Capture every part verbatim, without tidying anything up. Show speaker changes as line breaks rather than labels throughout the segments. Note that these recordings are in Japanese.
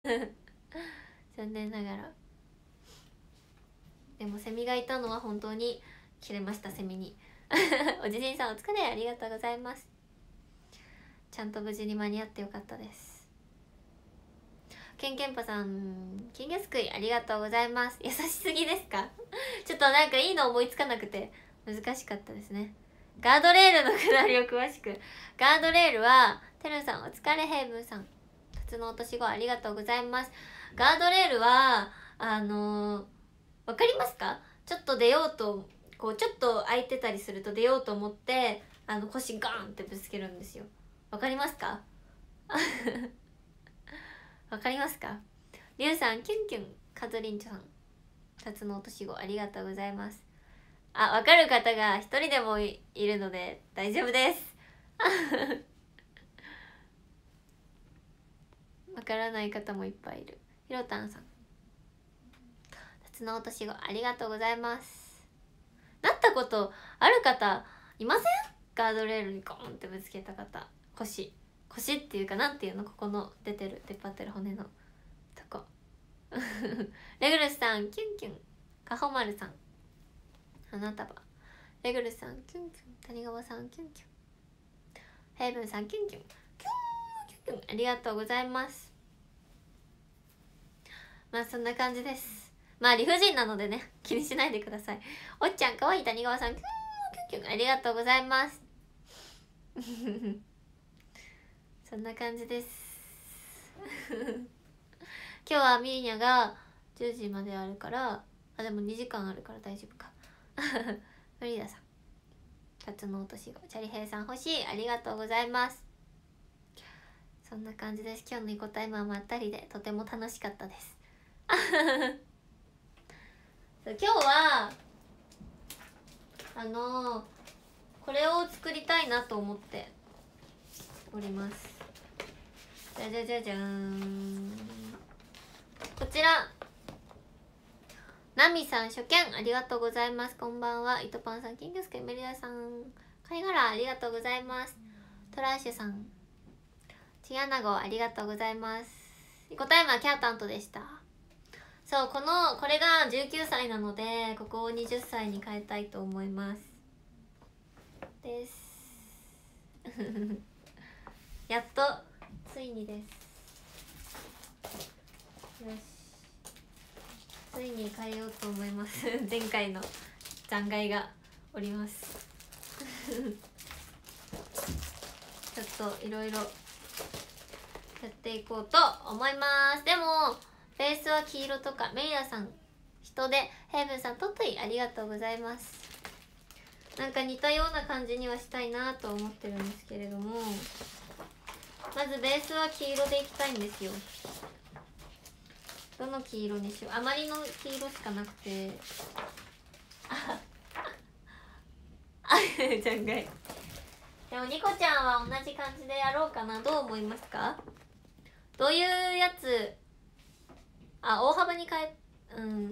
残念ながら。でもセミがいたのは本当に切れました。セミにおじじんさんお疲れ、ありがとうございます。ちゃんと無事に間に合ってよかったです。ケンケンパさん、金魚すくいありがとうございます。優しすぎですかちょっとなんかいいの思いつかなくて難しかったですね。ガードレールのくだりを詳しく。ガードレールはてるさんお疲れ、ヘイブンさん辰の落とし子ありがとうございます。ガードレールはあのー、わかりますか？ちょっと出ようとこうちょっと空いてたりすると出ようと思ってあの腰ガーンってぶつけるんですよ。わかりますか？わかりますか？りゅうさんキュンキュン、カズリンチョさん辰の落とし子ありがとうございます。あ、わかる方が一人でも い, いるので大丈夫ですわからない方もいっぱいいる。ひろたんさん辰の落とし子ありがとうございます。なったことある方いません？ガードレールにゴーンってぶつけた方。腰腰っていうかなんていうの、ここの出てる出っ張ってる骨のとこレグルスさんキュンキュン、かほまるさん花束、レグルスさんキュンキュン、谷川さんキュンキュン、ヘイブンさんキュンキュンキュンキュンキュン、ありがとうございます。まあそんな感じです。まあ理不尽なのでね気にしないでください。おっちゃんかわいい、谷川さんキュンキュンキュン、ありがとうございますそんな感じです今日はミリニャがじゅうじまであるから、あでもにじかんあるから大丈夫かフリーダさん辰の落とし子、チャリヘイさん欲しい、ありがとうございます。そんな感じです。今日のニコタイムはまったりでとても楽しかったです今日はあのー、これを作りたいなと思っております。じゃじゃじゃじゃーん、こちらナミさん初見ありがとうございます。こんばんは。糸パンさん、キングスケ、メリダさん、貝殻ありがとうございます。トラッシュさん、チアナゴありがとうございます。答えはキャータントでした。そう、このこれがじゅうきゅうさいなのでここをはたちに変えたいと思いますですやっとついにです。よし、ついに変えようと思います前回の残骸がおりますちょっといろいろやっていこうと思います。でもベースは黄色とか、メリダさん人で、ヘイブンさんトットイありがとうございます。なんか似たような感じにはしたいなと思ってるんですけれども、まずベースは黄色でいきたいんですよ。どの黄色にしよう。あまりの黄色しかなくてああじゃんがい。でもニコちゃんは同じ感じでやろうかな。どう思いますか？どういうやつ、あ、大幅に変え、うん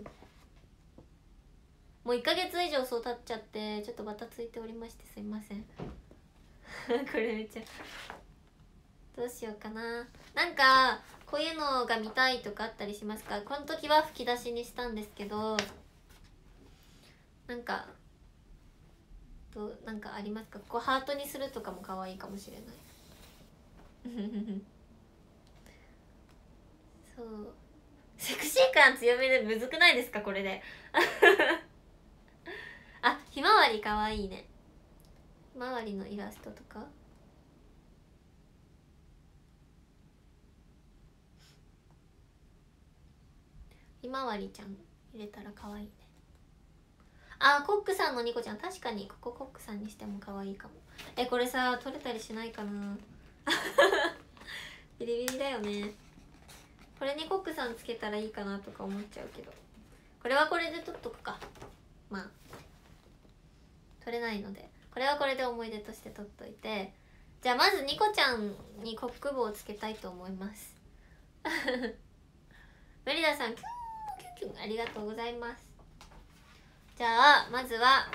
もういっかげつ以上そう経っちゃってちょっとバタついておりましてすいませんこれめっちゃどうしようかな。なんかこういうのが見たいとかあったりしますか？この時は吹き出しにしたんですけど、なんかどうなんかありますか？こうハートにするとかも可愛いかもしれないそうセクシー感強めでむずくないですかこれであ、ひまわりかわいいね。ひまわりのイラストとかひまわりちゃん入れたらかわいいね。あ、コックさんのニコちゃん確かにここコックさんにしてもかわいいかも。え、これさ取れたりしないかなビリビリだよね。これにコックさんつけたらいいかなとか思っちゃうけど、これはこれで取っとくか。まあ取れないのでこれはこれで思い出として取っといて、じゃあまずニコちゃんにコック帽をつけたいと思いますメリダさんキュンキュンキュンありがとうございます。じゃあまずは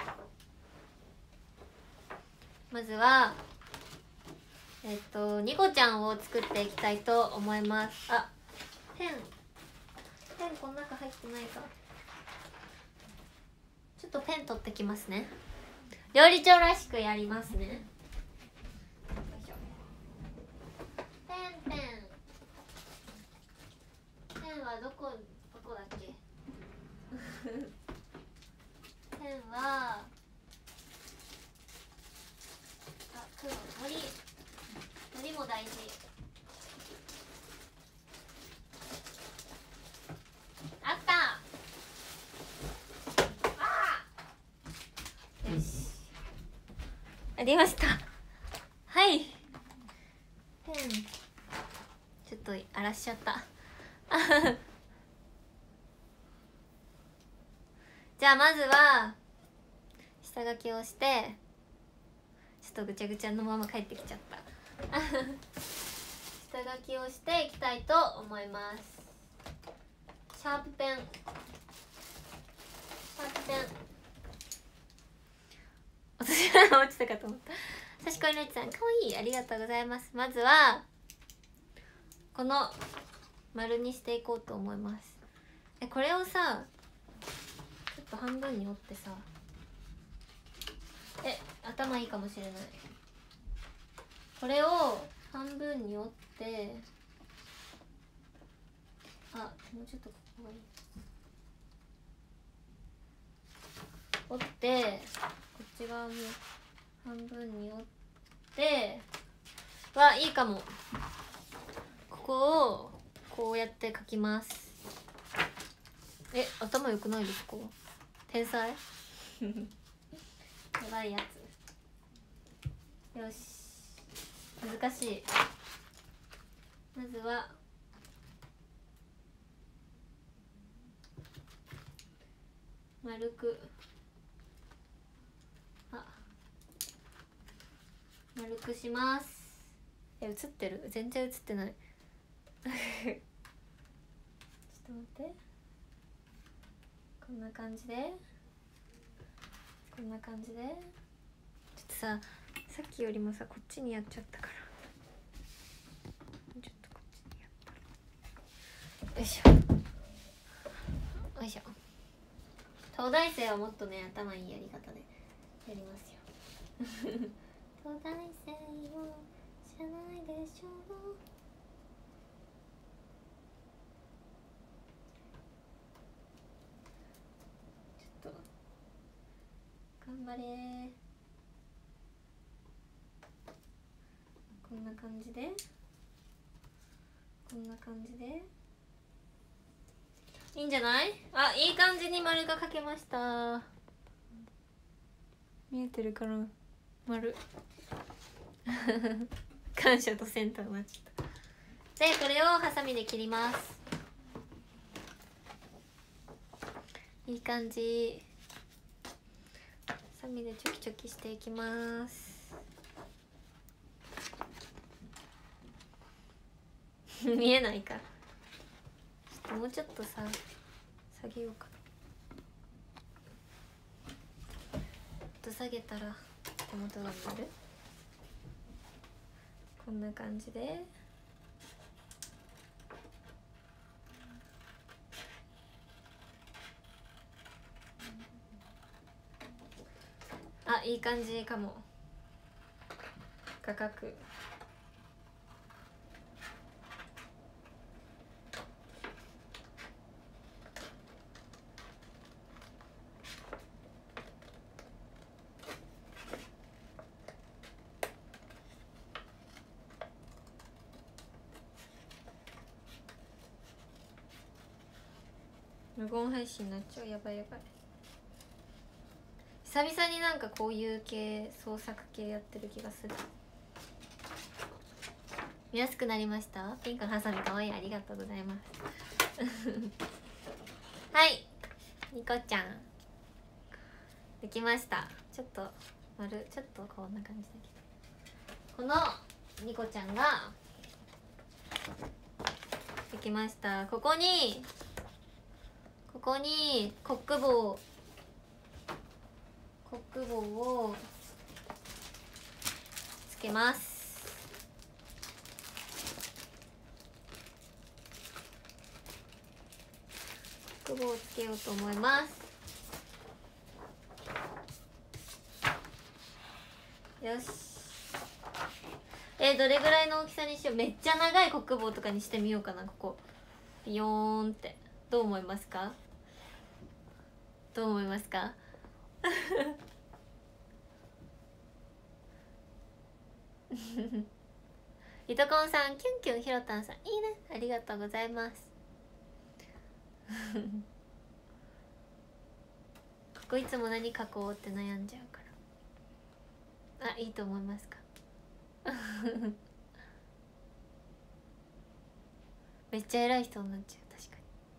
まずはえっとニコちゃんを作っていきたいと思います。あ、ペンペン取ってきますね。料理長らしくやりますね。よいしょ。ペンペンペンはどこどこだっけペンはあ、黒のりのりも大事。あった。あー、よし、ありました。はい、ペンちょっと荒らしちゃったじゃあまずは下書きをして、ちょっとぐちゃぐちゃのまま帰ってきちゃった下書きをしていきたいと思います。シャープペンシャープペン私が落ちたかと思った。さしこいのちさん、かわいい、ありがとうございます。まずはこの丸にしていこうと思います。え、これをさ、ちょっと半分に折ってさ、え、頭いいかもしれない。これを半分に折って、あ、もうちょっとここがいい。折ってこっち側も半分に折ってはいいかも。ここをこうやって描きます。え、頭良くないですか？天才やばいやつ。よし、難しい。まずは丸く、あ、丸くします。え、映ってる？全然映ってないちょっと待って、こんな感じで、こんな感じで、ちょっとさ、さっきよりもさ、こっちにやっちゃったから、ちょっとこっちにやったら、よいしょよいしょ。東大生はもっとね、頭いいやり方でやりますよ東大生を知らないでしょう。ちょっと頑張れー。こんな感じで、こんな感じでいいんじゃない？あ、いい感じに丸が描けました。見えてるかな、丸感謝とセンターになっちゃった。で、これをハサミで切ります。いい感じ。ハサミでチョキチョキしていきます。見えないか。ちょっともうちょっとさ、下げようかな。ちょっと下げたら手元が見える。こんな感じで、あ、いい感じかも。画角無言配信になっちゃう。やばいやばい。久々になんかこういう系、創作系やってる気がする。見やすくなりました。ピンクのハサミかわいい、ありがとうございますはい、ニコちゃんできました。ちょっと丸、ちょっとこんな感じだけど、このニコちゃんができました。ここにここにコック棒コック棒をつけます。コック棒をつけようと思います。 よし。えー、どれぐらいの大きさにしよう。めっちゃ長い国棒とかにしてみようかな。ここビヨーンって。どう思いますか？どう思いますか？いとこんさん、キュンキュンひろたんさん、いいね、ありがとうございます。ここいつも何書こうって悩んじゃうから。あ、いいと思いますか？めっちゃ偉い人になっちゃう。確か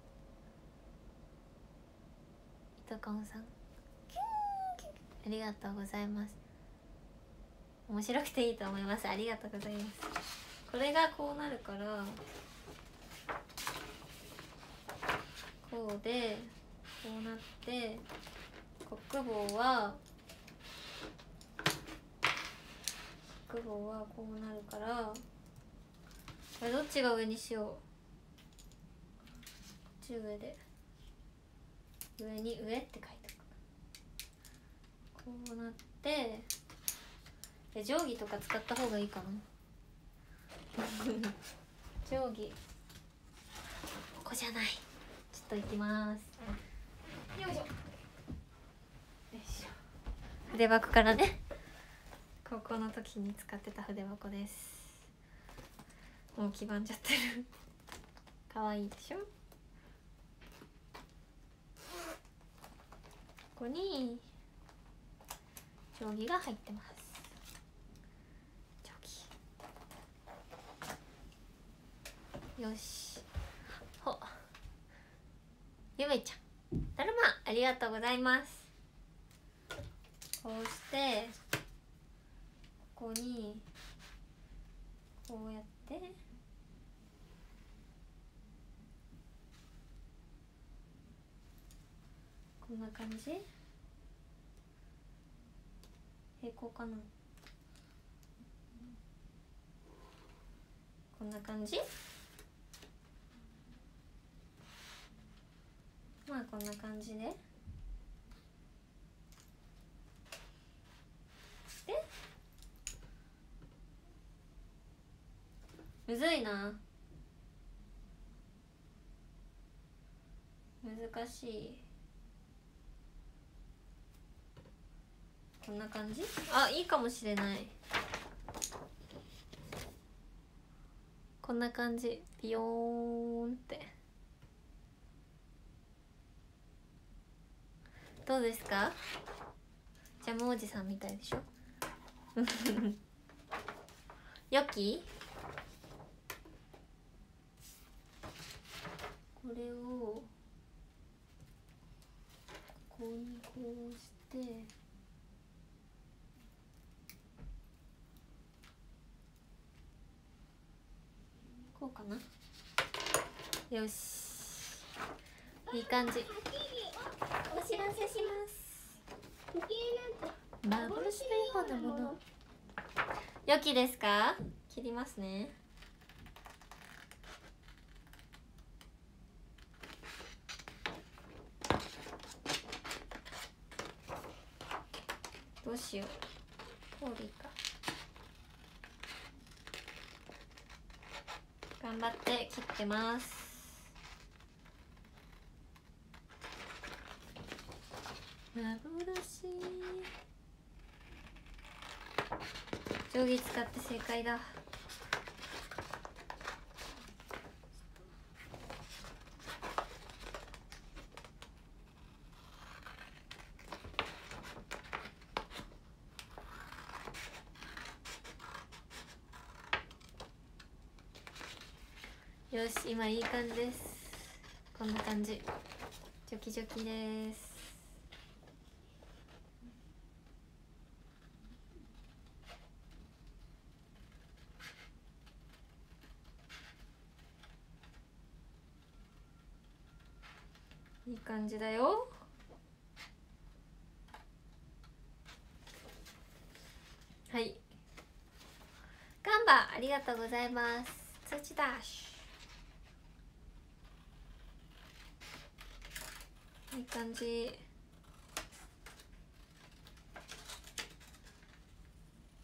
に。いとこんさん、キュンキュン、ありがとうございます。面白くていいと思います。ありがとうございます。これがこうなるから、こうでこうなって、国棒は国棒はこうなるから、これどっちが上にしよう。こっち上で、上に上って書いておく。こうなって、え、定規とか使った方がいいかな。定規ここじゃない。ちょっと行きます。よいしょ。よいしょ。筆箱からね、高校の時に使ってた筆箱です。もう黄ばんじゃってる。可愛いでしょ。ここに定規が入ってます。定規。よし。ほ。ゆめちゃん、だるま、ありがとうございます。こうしてここにこうやってこんな感じ。平行かな。こんな感じ。まあこんな感じで、でむずいな、難しい。こんな感じ。あ、いいかもしれない。こんな感じ。ビヨーンって。どうですか？ジャムおじさんみたいでしょ。よき？これをここにこうしてこうかな。よし、いい感じ。お知らせします。幻のようなもの。よきですか？切りますね。どうしよう。こうでいいか。頑張って切ってます。幻。定規使って正解だ。よし、今いい感じです。こんな感じ。ジョキジョキです。いい感じだよ。はい、ガンバありがとうございます。通知ダッシュ。いい感じ。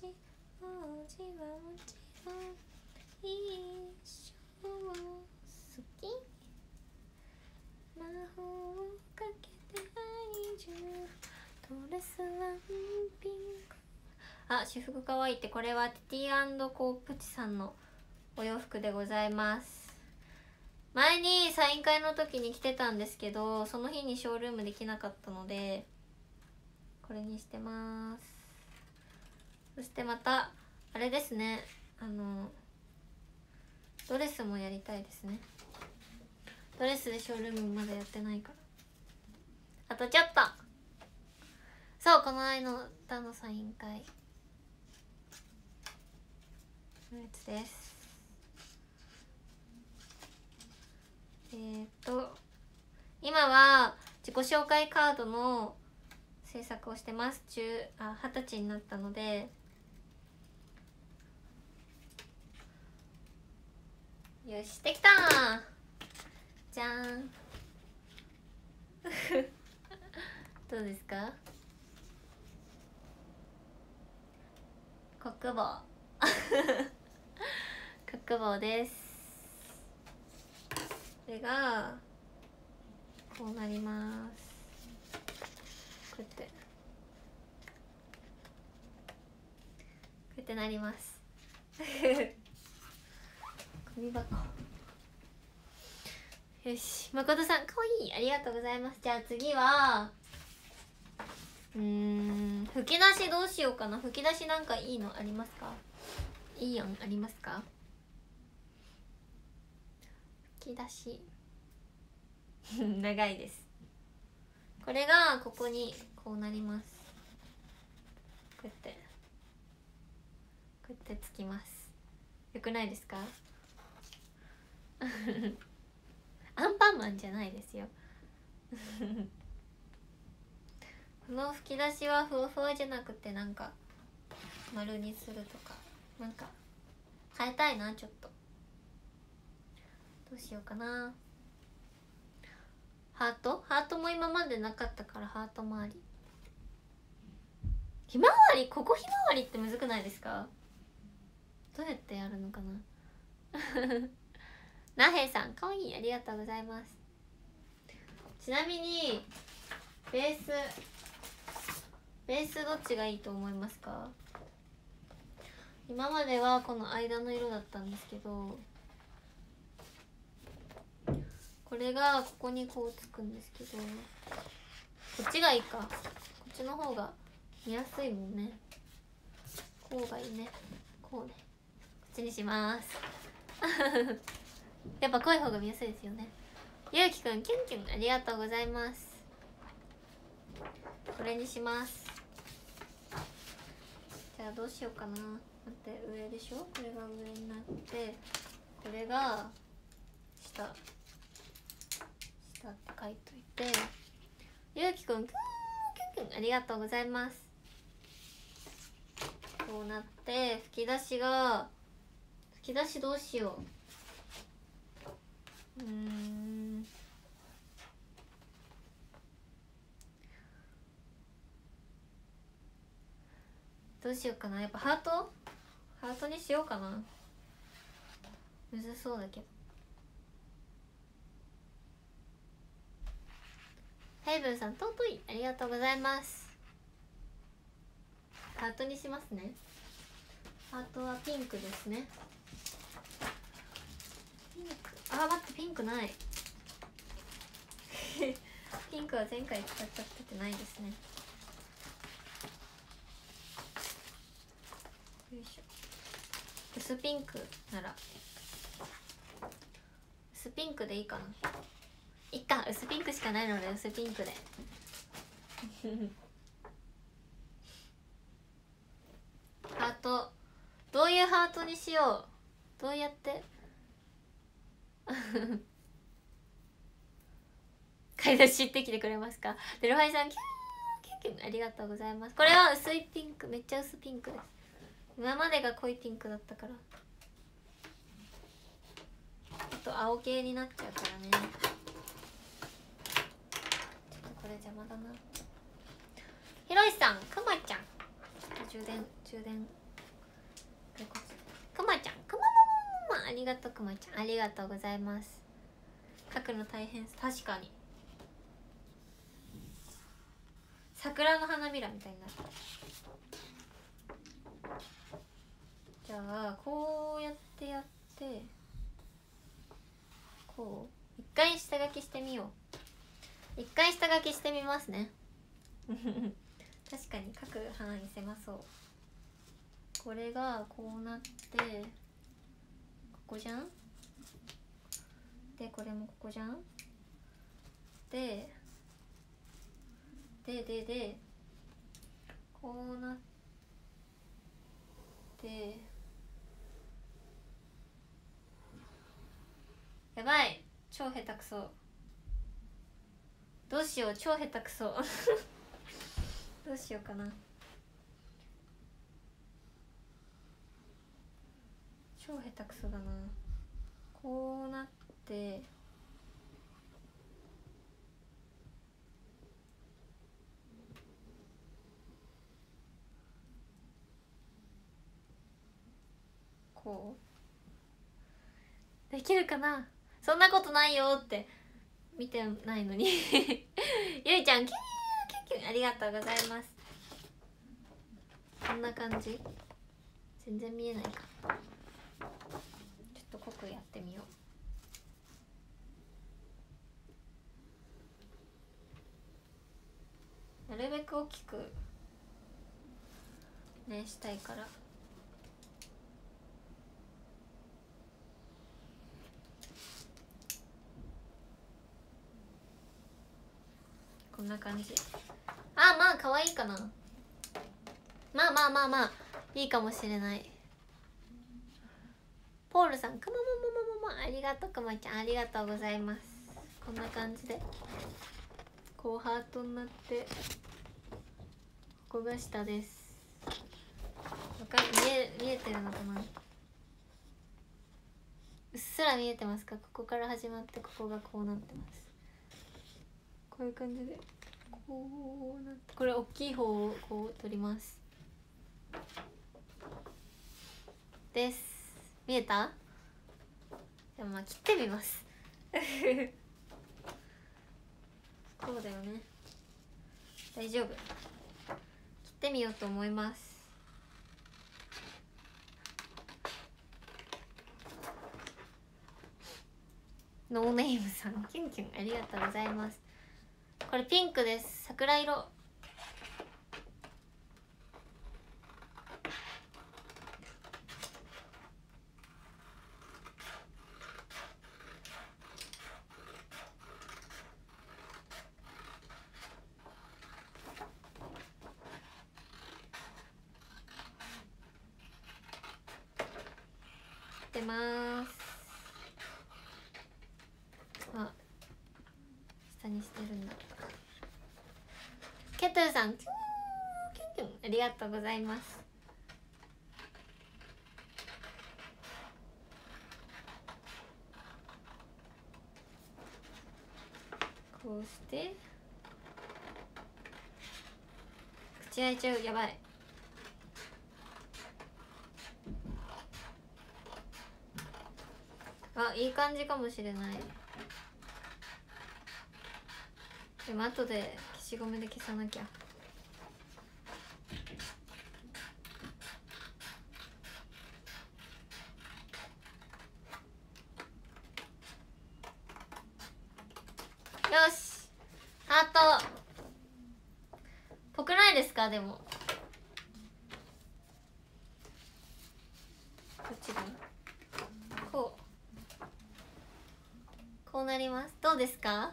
王子はもちろん一生好き魔法をかけて愛情ドレスはピンク。あ、私服かわいいって、これはティー&コープチさんのお洋服でございます。前にサイン会の時に着てたんですけど、その日にショールームできなかったのでこれにしてます。そしてまたあれですね、あのドレスもやりたいですね。ドレスでショールームまだやってないから、あとちょっと。そう、この間の歌のサイン会のやつです。えー、っと今は自己紹介カードの制作をしてます。中あ二十歳になったので、よしできたーじゃーんどうですか？国宝国宝です。これがこうなります。こうやってこうやってなります紙箱。よし、誠さんかわいい、ありがとうございます。じゃあ次はうーん吹き出しどうしようかな。吹き出しなんかいいのありますか？いい案ありますか？吹き出し長いです。これがここにこうなります。こうやってこうやってつきます。よくないですか？アンパンマンじゃないですよこの吹き出しはふわふわじゃなくてなんか丸にするとかなんか変えたいな。ちょっとどうしようかな。ハートハートも今までなかったからハート周り。ひまわり、ここひまわりってむずくないですか？どうやってやるのかななへいさんかわいい、ありがとうございます。ちなみにベースベースどっちがいいと思いますか？今まではこの間の色だったんですけど、これがここにこうつくんですけど、こっちがいいか。こっちの方が見やすいもんね。こうがいいね。こうね、こっちにしますやっぱ濃い方が見やすいですよね。ゆうきくんキュンキュンありがとうございます。これにします。じゃあどうしようかな。待って、上でしょ。これが上になって、これが下下って書いといて、ゆうきくんキュンキュンキュンありがとうございます。こうなって吹き出しが吹き出しどうしよう。うーんどうしようかな。やっぱハートハートにしようかな。むずそうだけど。ヘイブンさん尊いありがとうございます。ハートにしますね。ハートはピンクですね。ピンク、あ、待って、ピンクないピンクは前回使っちゃっててないですね。よいしょ。薄ピンクなら薄ピンクでいいかな。いっか、薄ピンクしかないので薄ピンクでハートどういうハートにしよう。どうやって買い出し行ってきてくれますか。デルファイさんキューキューキューありがとうございます。これは薄いピンク、めっちゃ薄ピンクです。今までが濃いピンクだったから、あと青系になっちゃうからね。ちょっとこれ邪魔だな。ひろしさん、くまちゃん、ちょっと充電充電りがとうくまちゃん、ありがとうございます。書くの大変。確かに桜の花びらみたいになった。じゃあこうやってやってこう一回下書きしてみよう。一回下書きしてみますね確かに書く範囲狭そう。これがこうなってここじゃん。でこれもここじゃん。ででででこうなってやばい、超下手くそ。どうしよう、超下手くそどうしようかな。超下手くそだな。こうなってこうできるかな。そんなことないよって見てないのにゆいちゃんキューキューキューありがとうございます。こんな感じ。全然見えないか。ちょっと濃くやってみよう。なるべく大きくねしたいから。こんな感じ。あ、まあ可愛いかな。まあまあまあまあいいかもしれない。ポールさん、くまもももももありがとう。くまちゃんありがとうございます。こんな感じでこうハートになって、ここが下です。わか見え見えてるのかな。うっすら見えてますか。ここから始まってここがこうなってます。こういう感じでこうなって、これ大きい方をこう取りますです。見えた？でもまあ切ってみますそうだよね、大丈夫。切ってみようと思います。ノーネームさん、キュンキュンありがとうございます。これピンクです。桜色。出ます。あ、下にしてるんだ。ケトゥさん、キュンキュンキュンありがとうございます。こうして口開いちゃう。やばい。あ、いい感じかもしれない。でも後で消しゴムで消さなきゃ。よし、ハートぽくないですか。でもこっちだ。こうこうなります。どうですか。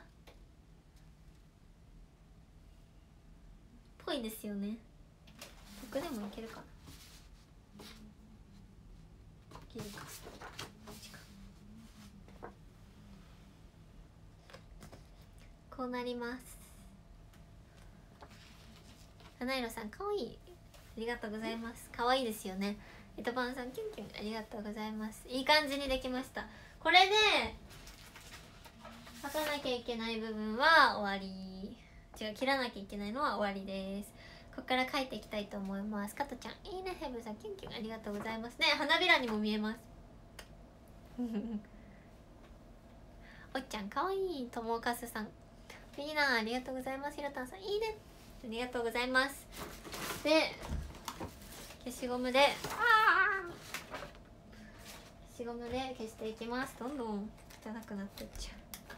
ぽいですよね。僕でもいけるかな。いけるか。こうなります。花色さんかわいい。ありがとうございます。かわいいですよね。えとぱんさんキュンキュンありがとうございます。いい感じにできました。これで書かなきゃいけない部分は終わり。違う、切らなきゃいけないのは終わりです。ここから書いていきたいと思います。加トちゃんいいね。ヘブさんキュンキュンありがとうございますね。花びらにも見えますおっちゃんかわいい。ともかすさんいいな、ありがとうございます。ひろたんさんいいね、ありがとうございます。で消しゴムであ消しゴムで消していきます。どんどん汚くなっていっちゃ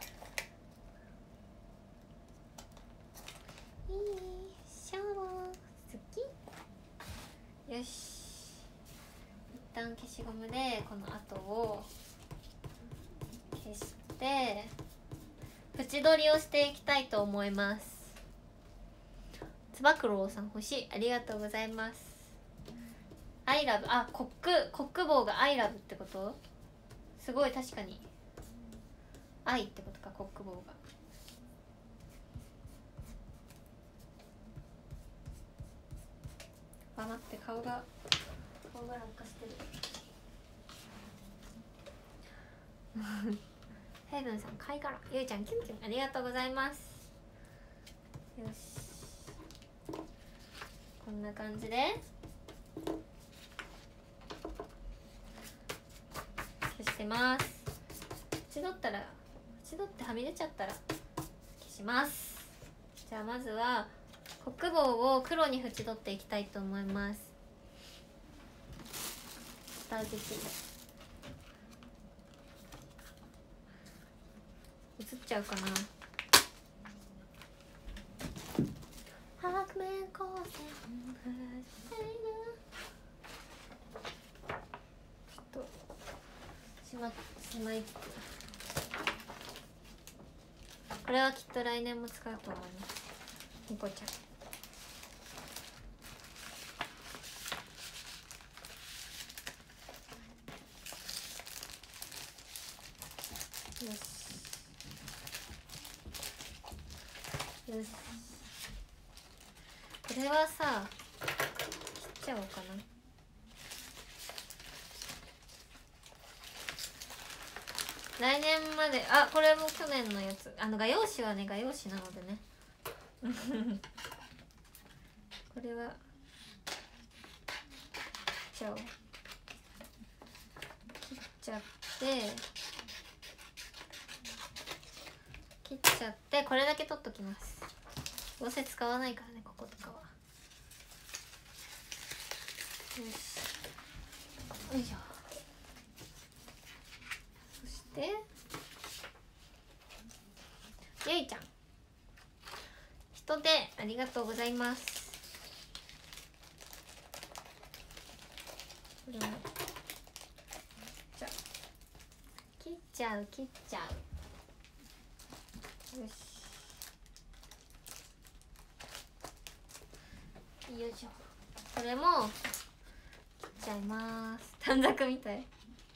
う。いいシャワー好き。よし、一旦消しゴムでこの跡を消して縁取りをしていきたいと思います。つば九郎さん星ありがとうございます。アイラブ、あ、コックコック棒がアイラブってこと？すごい、確かに愛ってことか、コック棒が。あ、待って、顔が顔が落下してるヘイブンさん貝殻、ゆうちゃんキュンキュンありがとうございます。よし、こんな感じで消してます。縁取ったら縁取ってはみ出ちゃったら消します。じゃあまずはコック棒を黒に縁取っていきたいと思います。蓋開けて映っちゃうかな。白面光線ちょっとしましまいつつ、これはきっと来年も使うと思います。ニコちゃんよしよし、これはさ切っちゃおうかな。来年まで、あ、これも去年のやつ。あの画用紙はね、画用紙なのでねこれはじゃあ切っちゃって切っちゃってこれだけ取っときます。どうせ使わないからね、こことかは。よし、よいしょ。そしてゆいちゃん人手ありがとうございます。これもじゃ切っちゃう切っちゃう。よし、よいしょ。これも切っちゃいます。短冊みたい。よ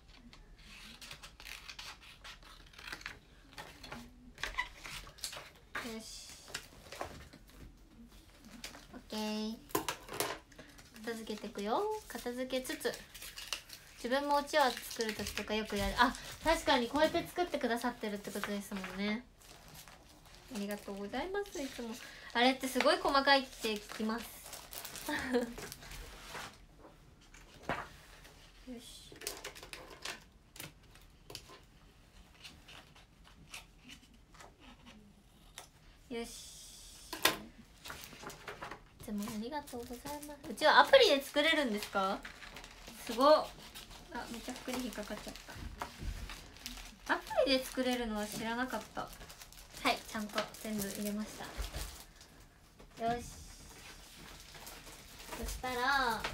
し、オッケー。片付けていくよ。片付けつつ自分もうちわ作る時とかよくやる。あ、確かにこうやって作ってくださってるってことですもんね。ありがとうございます。いつもあれってすごい細かいって聞きますよし、よし、いつもありがとうございます。うちはアプリで作れるんですか？すごっ。あ、めっちゃ服に引っかかっちゃった。アプリで作れるのは知らなかった。はい、ちゃんと全部入れました。よし、そしたらよ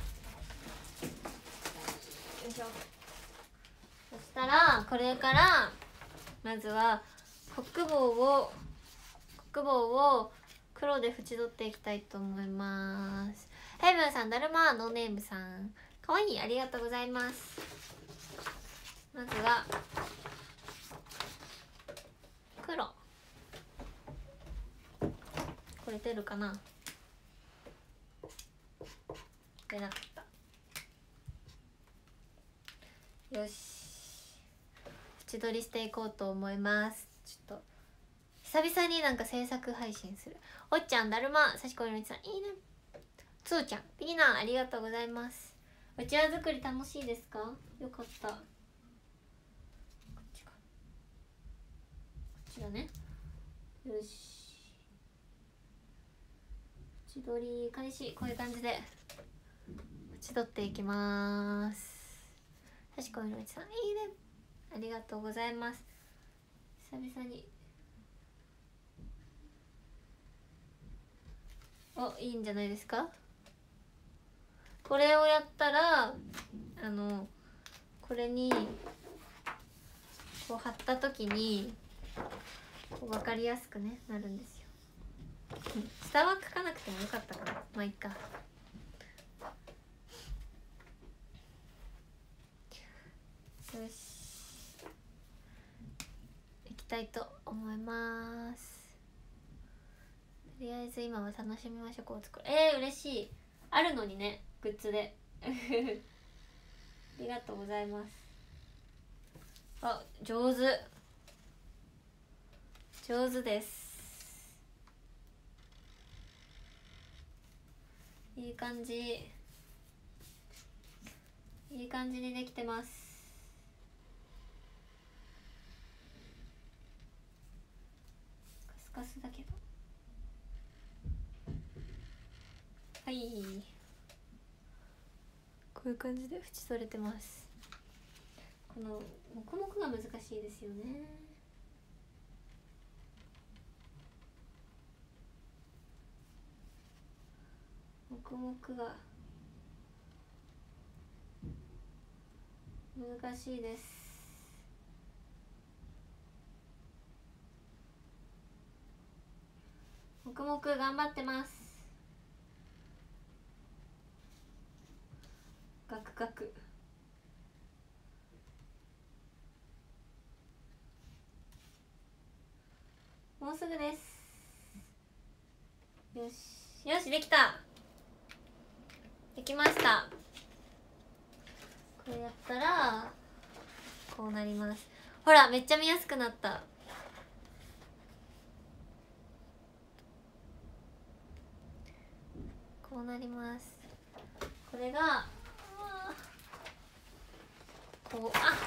いしょ。そしたらこれからまずはコック棒をコック棒を黒で縁取っていきたいと思います。ヘイブンさん、だるまノーネームさんかわいい、ありがとうございます。まずは黒、これ出るかな。出なかった。よし、縁取りしていこうと思います。ちょっと久々になんか制作配信する。おっちゃん、だるま、さしこよみさんいいね。つーちゃん、ピーナーありがとうございます。うちわ作り楽しいですか？よかった。 ちらね。よし、縁取り開始。こういう感じで縁取っていきます。確かにのいちさんいいね、ありがとうございます。久々にお、いいんじゃないですか。これをやったらあのこれにこう貼った時にこう分かりやすくねなるんですよ。下は書かなくてもよかったかな。まあいいか。よし、いきたいと思います。とりあえず今は楽しみましょう。こう作る。えー、嬉しい。あるのにね、グッズでありがとうございます。あ、上手上手です。いい感じ、いい感じにできてます。カスカスだけど、はい、こういう感じで縁取れてます。この黙々が難しいですよね。黙々が難しいです。黙々頑張ってます。ガクガク。もうすぐです。よしよし、できた。できました。これやったらこうなります。ほら、めっちゃ見やすくなった。こうなります。これがこう、あ、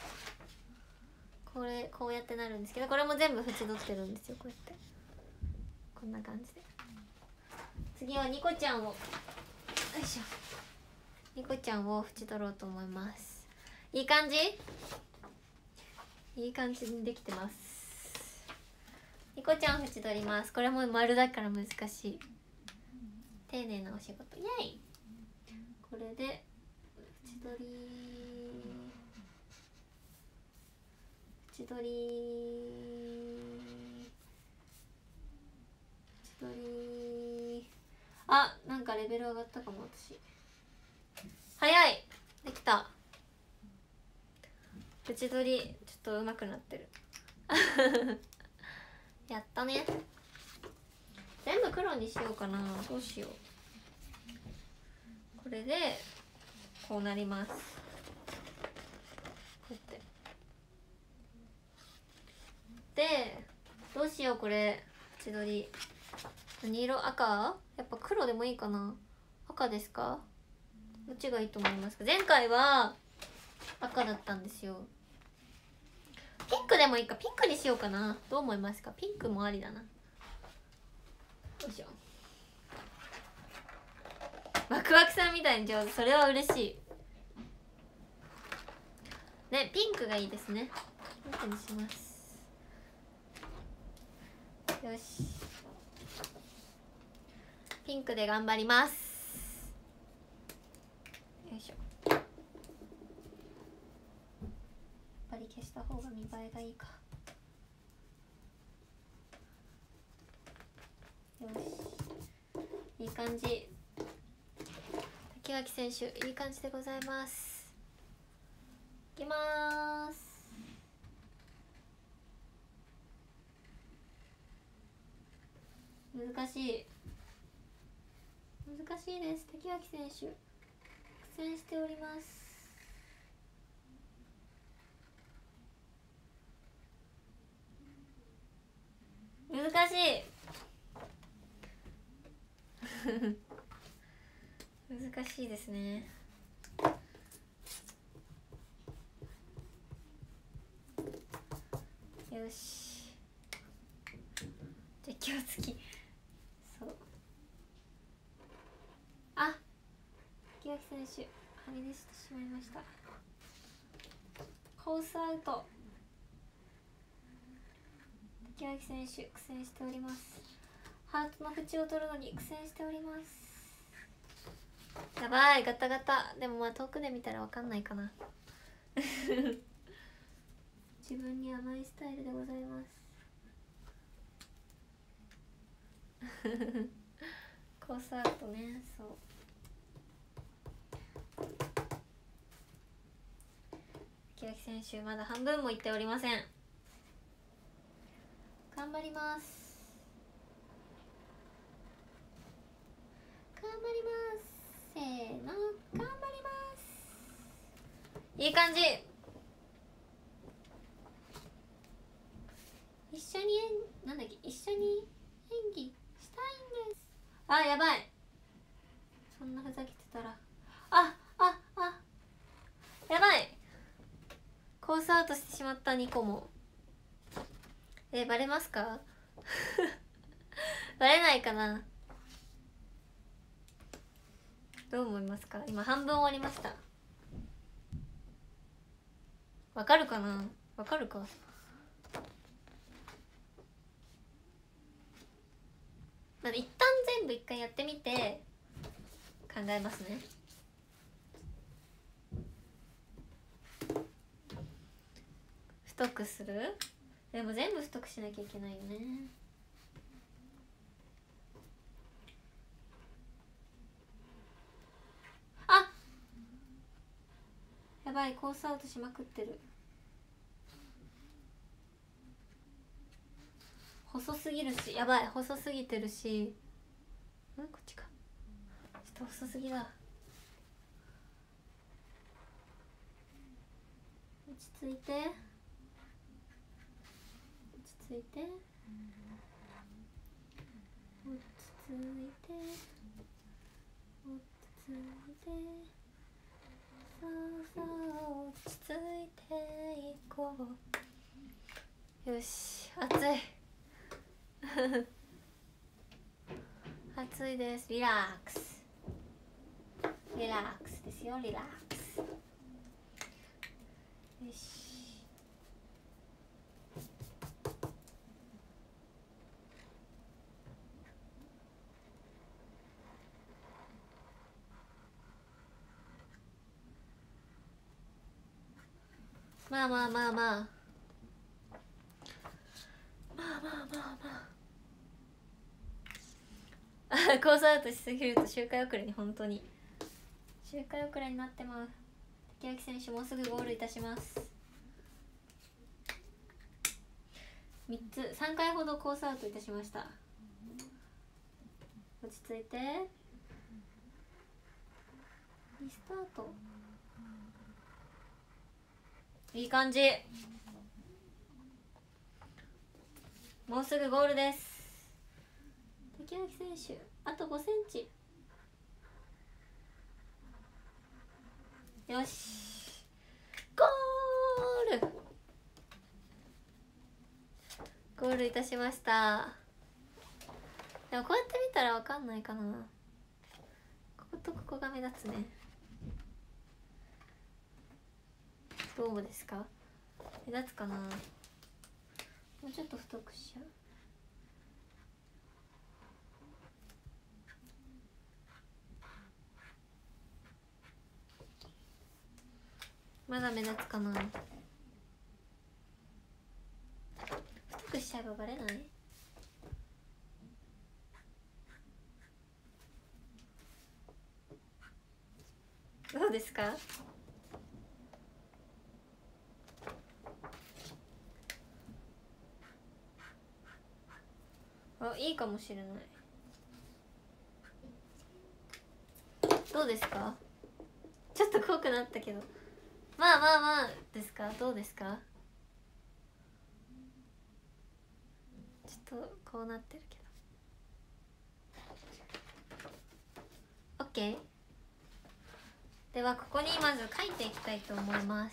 これこうやってなるんですけど、これも全部縁取ってるんですよ。こうやってこんな感じで。次はニコちゃんを、よいしょ、ニコちゃんを縁取ろうと思います。いい感じ、いい感じにできてます。ニコちゃんを縁取ります。これも丸だから難しい。丁寧なお仕事、イエイ。これで縁取り縁取り縁取り。あ、なんかレベル上がったかも。私早い。できた。縁取りちょっと上手くなってるやったね。全部黒にしようかな。どうしよう。これでこうなります。こうやってで、どうしよう。これ縁取り何色？赤？やっぱ黒でもいいかな。赤ですか？どっちがいいと思いますか？前回は赤だったんですよ。ピンクでもいいか。ピンクにしようかな。どう思いますか？ピンクもありだな。よいしょ。ワクワクさんみたいに上手。それは嬉しいね。ピンクがいいですね。ピンクにします。よし、ピンクで頑張ります。よいしょ。やっぱり消した方が見栄えがいいか。よし、いい感じ。滝脇選手、いい感じでございます。いきまーす。難しい難しいです。滝脇選手苦戦しております。難しい難しいですね。よし、 気をつき。そう、あ、木脇選手はみ出してしまいました。コースアウト。木脇選手苦戦しております。ハートの縁を取るのに苦戦しております。やばい、ガタガタ。でもまあ遠くで見たら分かんないかな。自分に甘いスタイルでございます。コースアウトね。そう、木脇選手まだ半分もいっておりません。頑張ります、頑張ります、せーの、頑張ります。いい感じ。一緒に演なんだっけ一緒に演技したいんです。あ、やばい、そんなふざけてたら、あああやばい、コースアウトしてしまった。にこも。え、バレますか？バレないかな。どう思いますか？今半分終わりました。わかるかな？わかるか。まあ、一旦全部一回やってみて考えますね。太くする？でも全部太くしなきゃいけないよね。あ、やばい、コースアウトしまくってる。細すぎるし、やばい、細すぎてるし、うん、こっちか、ちょっと細すぎだ。落ち着いて、落ち着いて、落ち着いて、落ち着いて、さあさあ落ち着いていこう。よし、暑い。暑いです。リラックス、リラックスですよ、リラックス。よし、まあまあまあまあまあまあまあまあコースアウトしすぎると周回遅れに、本当に周回遅れになってまう。木脇選手もうすぐゴールいたします。みっつさんかいほどコースアウトいたしました。落ち着いて、リスタート。いい感じ。もうすぐゴールです。木脇選手あとごセンチ。よし、ゴール、ゴールいたしました。でもこうやって見たらわかんないかな。こことここが目立つね。どうですか？目立つかな。もうちょっと太くしちゃう。まだ目立つかな。太くしちゃえばバレない？どうですか？あ、いいかもしれない。どうですか？ちょっと濃くなったけど、まあまあまあですか？どうですか？ちょっとこうなってるけど OK。 ではここにまず書いていきたいと思います。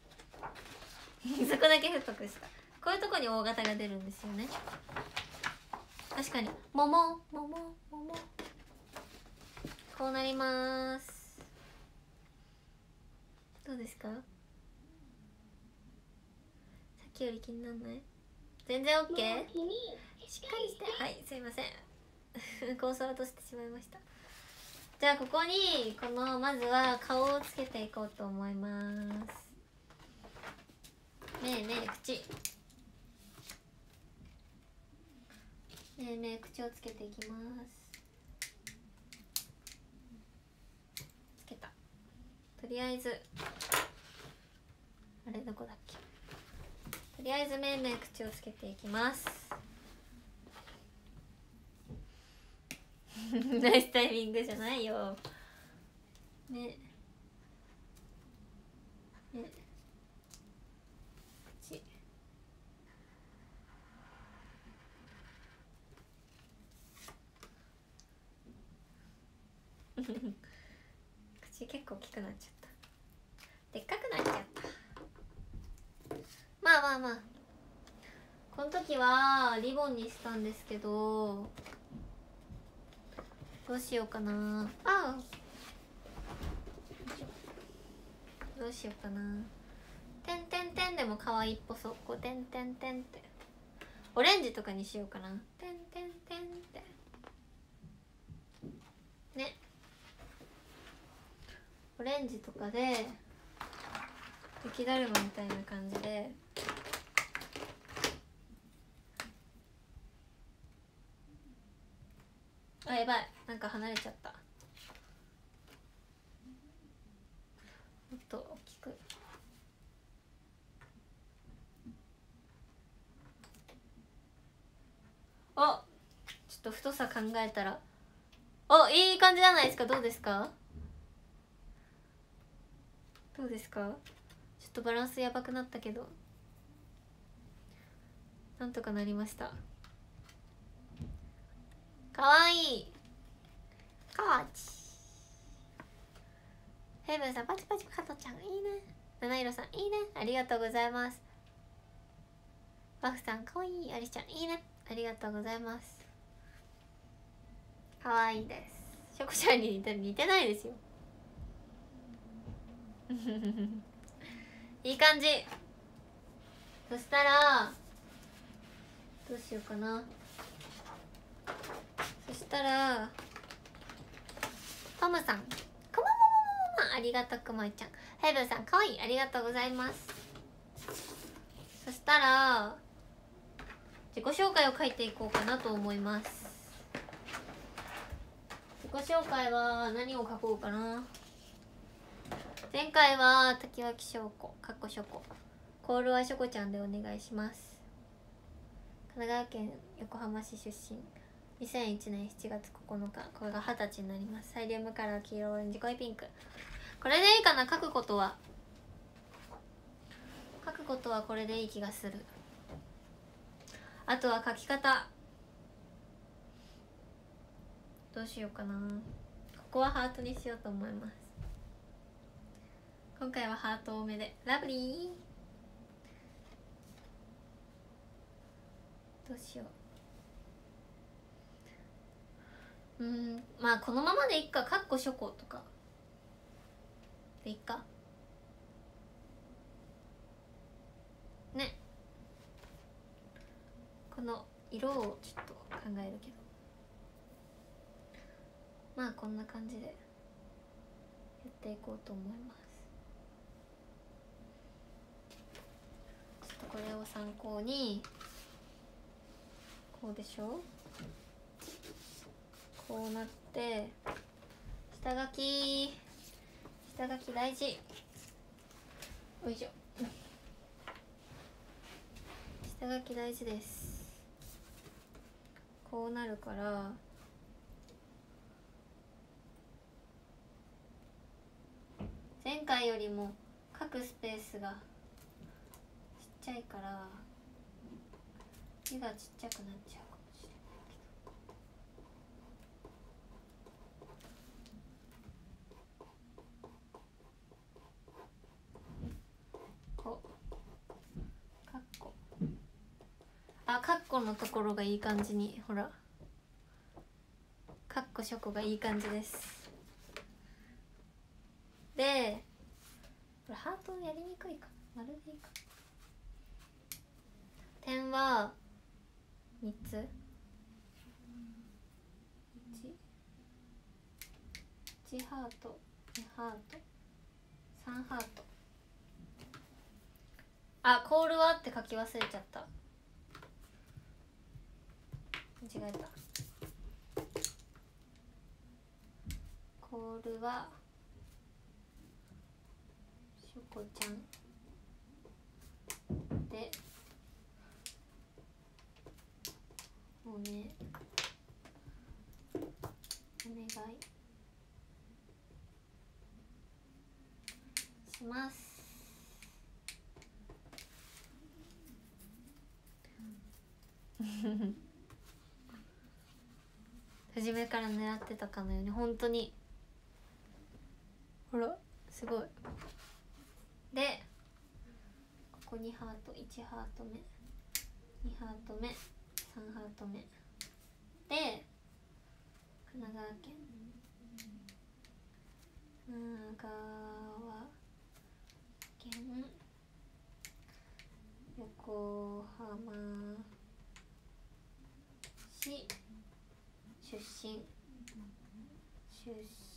そこだけ太くした。こういうとこに大型が出るんですよね。 確かに桃桃桃こうなります。どうですか？さっきより気になんない？全然 OK？ しっかりして。はい、すいませんコンソールとしてしまいました。じゃあここにこのまずは顔をつけていこうと思います。ねえねえ口、ねえねえ口をつけていきます。つけた。とりあえずあれどこだっけ。とりあえずめいめい口をつけていきますナイスタイミングじゃないよね。ね口口結構大きくなっちゃった。でっかくなっちゃった。まあまあまあこの時はリボンにしたんですけど、どうしようかなあ。どうしようかな。てんてんてんでも可愛いっぽそう。こうてんてんてんってオレンジとかにしようかな。てんてんてんってね。オレンジとかで雪だるまみたいな感じであ、やばい、なんか離れちゃった。もっと大きく。あ、ちょっと太さ考えたら、お、いい感じじゃないですか。どうですか？どうですか？ちょっとバランスやばくなったけどなんとかなりました。かわいい。かわちヘイブンさんパチパチ加トちゃんいいね。七色さんいいね、ありがとうございます。バフさんかわいい。アリちゃんいいね、ありがとうございます。かわいいです。ショコちゃんに似て似てないですよいい感じ。そしたらどうしようかな。そしたらトムさんくまままままありがとう。くまいちゃんヘイブンさんかわいい。ありがとうございます。そしたら自己紹介を書いていこうかなと思います。自己紹介は何を書こうかな。前回は滝脇翔子かっこしょこコールはしょこちゃんでお願いします。神奈川県横浜市出身、にせんいちねんしちがつここのか、これがはたちになります。サイリウムカラー黄色オレンジ濃いピンク。これでいいかな。書くことは書くことはこれでいい気がする。あとは書き方どうしようかな。ここはハートにしようと思います。今回はハート多めで。ラブリー。どうしよう。うんまあこのままでいっか。かっこしょことかでいっかね。この色をちょっと考えるけど、まあこんな感じでやっていこうと思います。ちょっとこれを参考に、こうでしょ、こうなって、下書き下書き大事。よいしょ下書き大事です。こうなるから前回よりも書くスペースがちっちゃいから字がちっちゃくなっちゃうかもしれないけど、こうカッコあカッコのところがいい感じにほらこしょこがいい感じです。でこれハートやりにくいか丸でいいか。点はみっつ、いちハート、にハート、さんハート。あ、コールはって書き忘れちゃった。間違えた。コールはしょこちゃんでおねお願いします。初めから狙ってたかのように本当にほらすごい。でここにハート、いちハート目、にハート目、さんハート目で神奈川県神奈川県横浜市出身出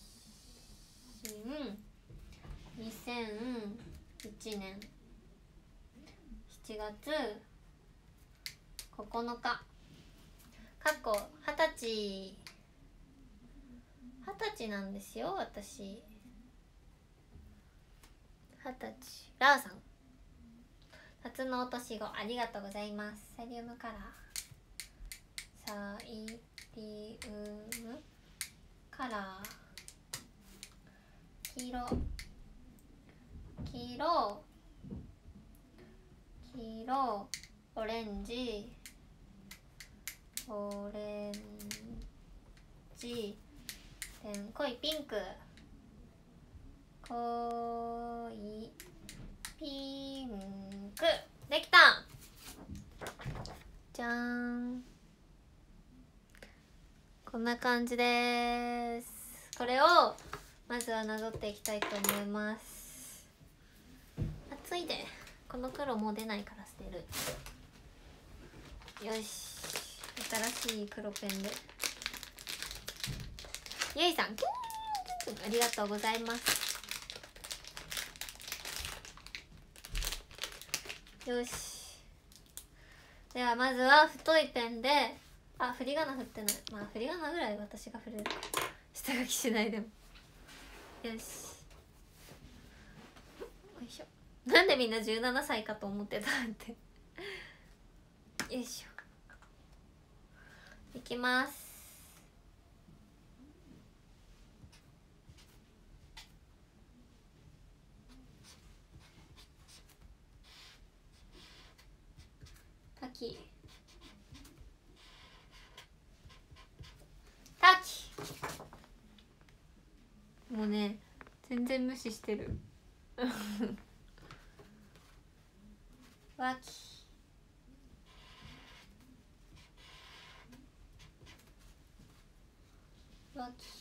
身にせんいちねんしちがつここのかかっこはたちはたちなんですよ私。はたちラーさん夏のお年号ありがとうございます。サイリウムカラーサイリウムカラー黄色黄色黄色オレンジオレンジで濃いピンク濃いピンクできたじゃーん。こんな感じです。これをまずはなぞっていきたいと思います。暑いでこの黒もう出ないから捨てる。よし新しい黒ペンでゆいさんキューンありがとうございます。よしではまずは太いペンであ振り仮名振ってないまあ振り仮名ぐらい私が振れるか下書きしないでもよしよいしょ。なんでみんなじゅうななさいかと思ってたってよいしょいきます。滝滝もうね全然無視してるわきわき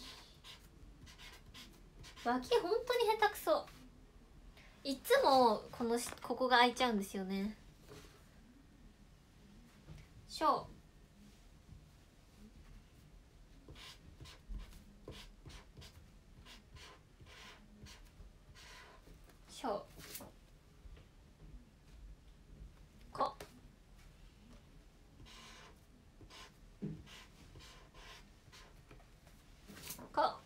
わき本当に下手くそ。いつもこのしここが開いちゃうんですよね。しょうしょうここか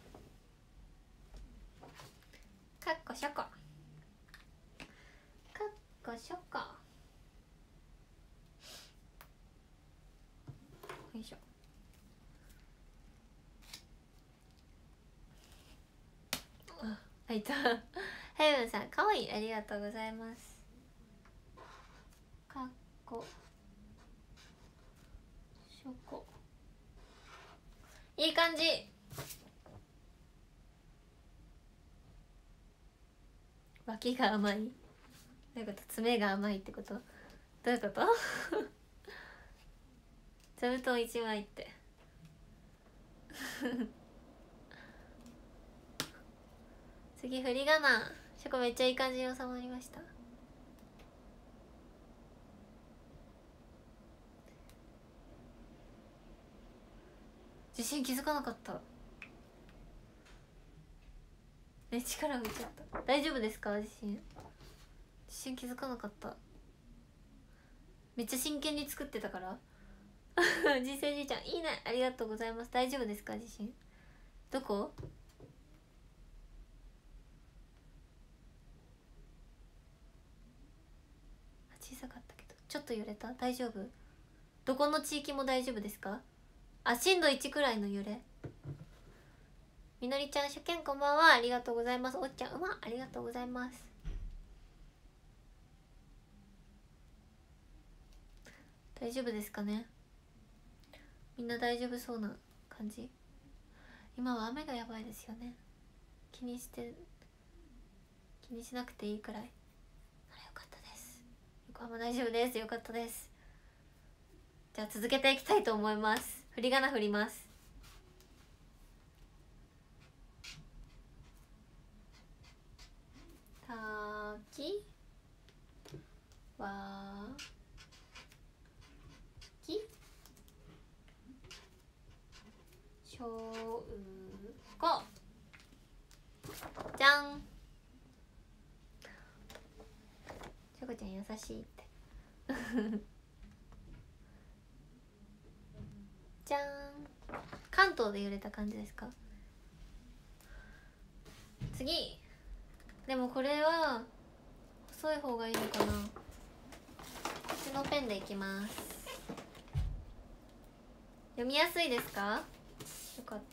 っこしょこかっこしょこよいしょ。あ開いたヘイブンさんかわいいありがとうございます。かっこしょこいい感じ。脇が甘いどういうこと？爪が甘いってこと？どういうこと座布団一枚って次振り仮名。ショコめっちゃいい感じに収まりました。自信気づかなかった。ね、力抜いちゃった。大丈夫ですか？自信自信気づかなかった。めっちゃ真剣に作ってたから人生じいちゃんいいね、ありがとうございます。大丈夫ですか？自信どこ？小さかったけどちょっと揺れた。大丈夫？どこの地域も大丈夫ですか？あ、震度いちくらいの揺れ。みのりちゃん初見こんばんは、ありがとうございます。おっちゃんうまありがとうございます。大丈夫ですかね。みんな大丈夫そうな感じ。今は雨がやばいですよね。気にして気にしなくていいくらいならよかったです。横浜大丈夫です。よかったです。じゃあ続けていきたいと思います。振り仮名振ります。たきわきしょうこ。じゃん。しょこちゃん優しいってじゃーん。関東で揺れた感じですか？次。でもこれは細い方がいいのかな。こっちのペンでいきます。読みやすいですか？よかった。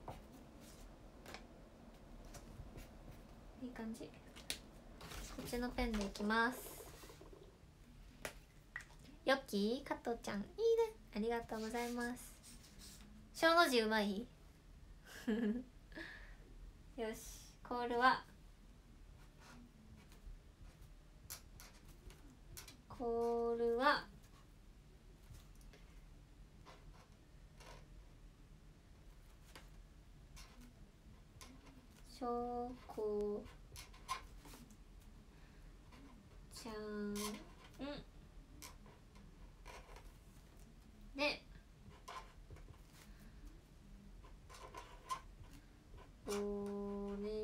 いい感じ。こっちのペンでいきます。よっきー、加藤ちゃんいいね、ありがとうございます。小の字うまいよし、コールはコールはしょこちゃんでお願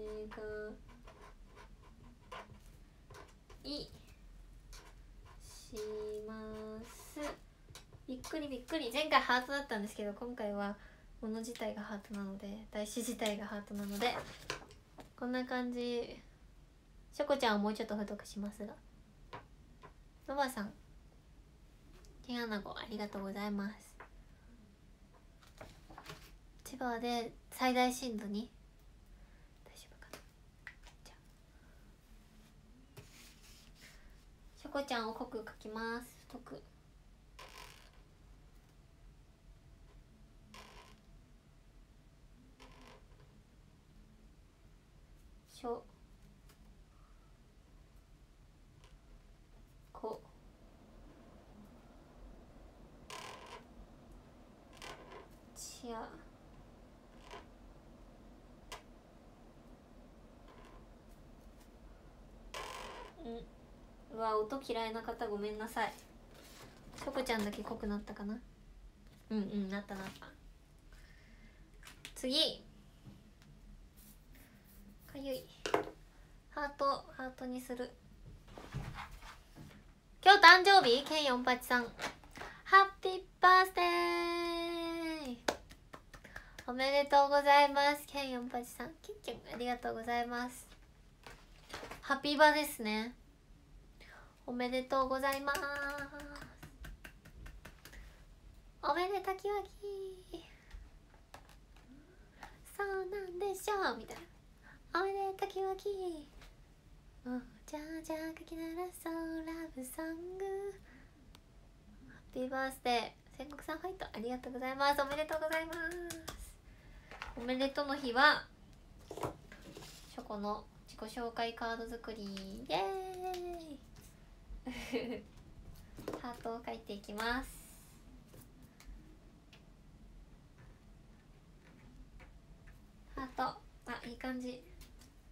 いします。びっくりびっくり。前回ハートだったんですけど、今回は物自体がハートなので、台紙自体がハートなのでこんな感じ。しょこちゃんはもうちょっと太くしますが。ノバさんケンアナゴありがとうございます。千葉で最大震度に大丈夫かな。じゃあしょこちゃんを濃く描きます。太く。しょこちゃうん。うわ、音嫌いな方ごめんなさい。しょこちゃんだけ濃くなったかな。うんうんなったなった。次かゆい。ハートハートにする。今日誕生日ケンよんはちさん、ハッピーバースデーおめでとうございます。ケンよんはちさんキッチンありがとうございます。ハッピーバーですね。おめでとうございます。おめでたきわきそうなんでしょうみたいな。おめでたきわきおじゃじゃかきならそうラブソング。ハッピーバースデー戦国さんファイトありがとうございます。おめでとうございます。おめでとうの日はショコの自己紹介カード作りイエーイハートを書いていきます。ハートあいい感じ。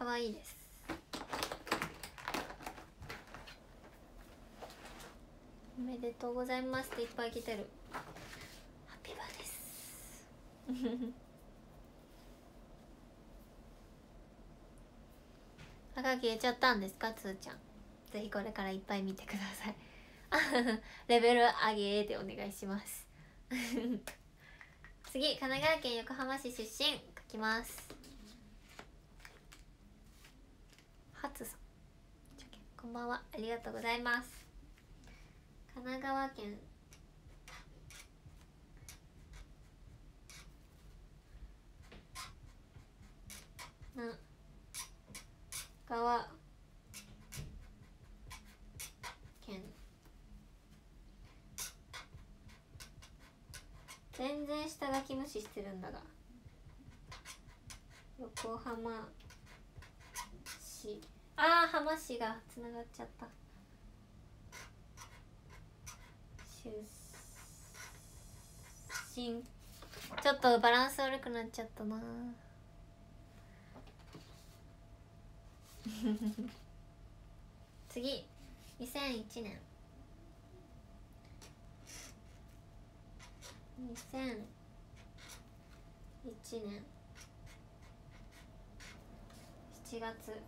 かわいいです。おめでとうございますっていっぱい来てる。ハッピーバーです。歯が消えちゃったんですか、つーちゃん。ぜひこれからいっぱい見てください。レベル上げでお願いします。次、神奈川県横浜市出身書きます。はつさん、こんばんは、ありがとうございます。神奈川県な川県、全然下書き無視してるんだが、横浜市、あー浜市がつながっちゃった。出身、ちょっとバランス悪くなっちゃったな。次、にせんいちねんにせんいちねんしちがつ。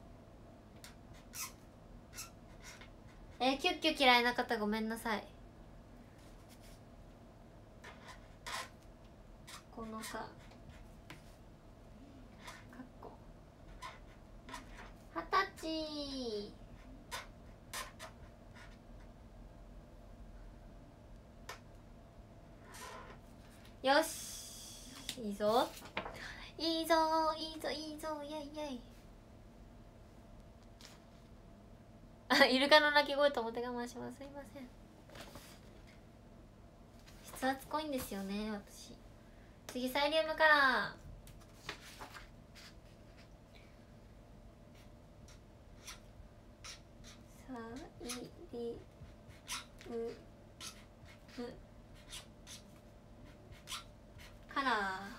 えー、キュッキュ嫌いな方ごめんなさい。このかかっこはたち。よし、いいぞいいぞいいぞいいぞ、イェイイェイ。あ、イルカの鳴き声と思って我慢します。すいません。筆圧濃いんですよね、私。次、サイリウムカラー。サイリウムカラ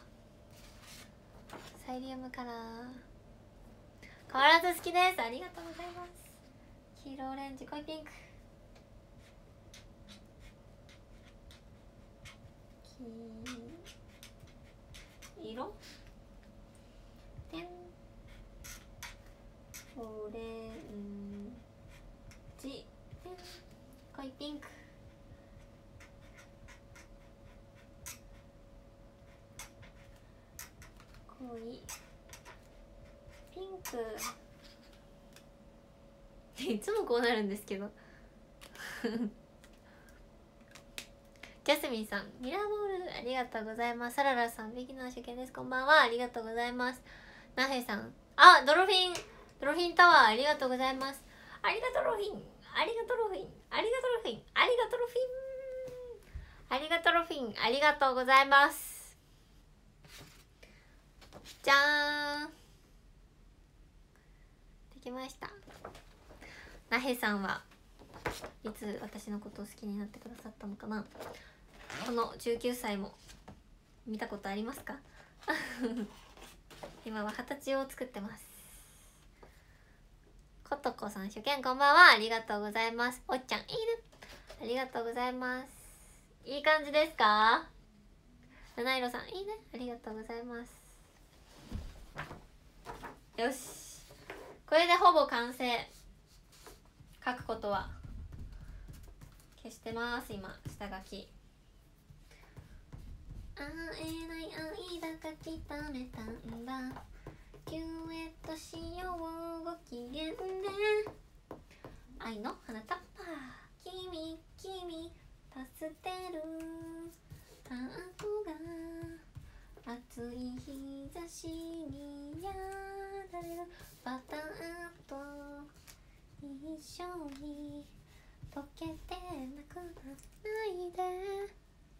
ー、サイリウムカラー、変わらず好きです。ありがとうございます。黄色、オレンジ、濃いピンク、黄色、てん、オレンジ、てん、濃いピンク、濃いピンク。いつもこうなるんですけど。ジャスミンさん、ミラーボールありがとうございます。サララさん、ビギナー初見です、こんばんは、ありがとうございます。ナヘさん、あ、ドルフィンドルフィンタワーありがとうございます。ありがとうドルフィン、ありがとうドルフィン、ありがとうドルフィン、ありがとうドルフィン、ありがとうドルフィン、ありがとうございます。じゃーん、できました。ナヘさんはいつ私のことを好きになってくださったのかな。このじゅうきゅうさいも見たことありますか？今は形を作ってます。ことこさん、初見こんばんは、ありがとうございます。おっちゃんいいね、ありがとうございます。いい感じですか？七色さんいいね、ありがとうございます。よし、これでほぼ完成。書くことは消してます。今下書き。会えない間がきためたんだ、デュエットしようご機嫌で、愛の花束、君君助けるハートが暑い日差しにやられる、バターと一緒に溶けてなくならないで。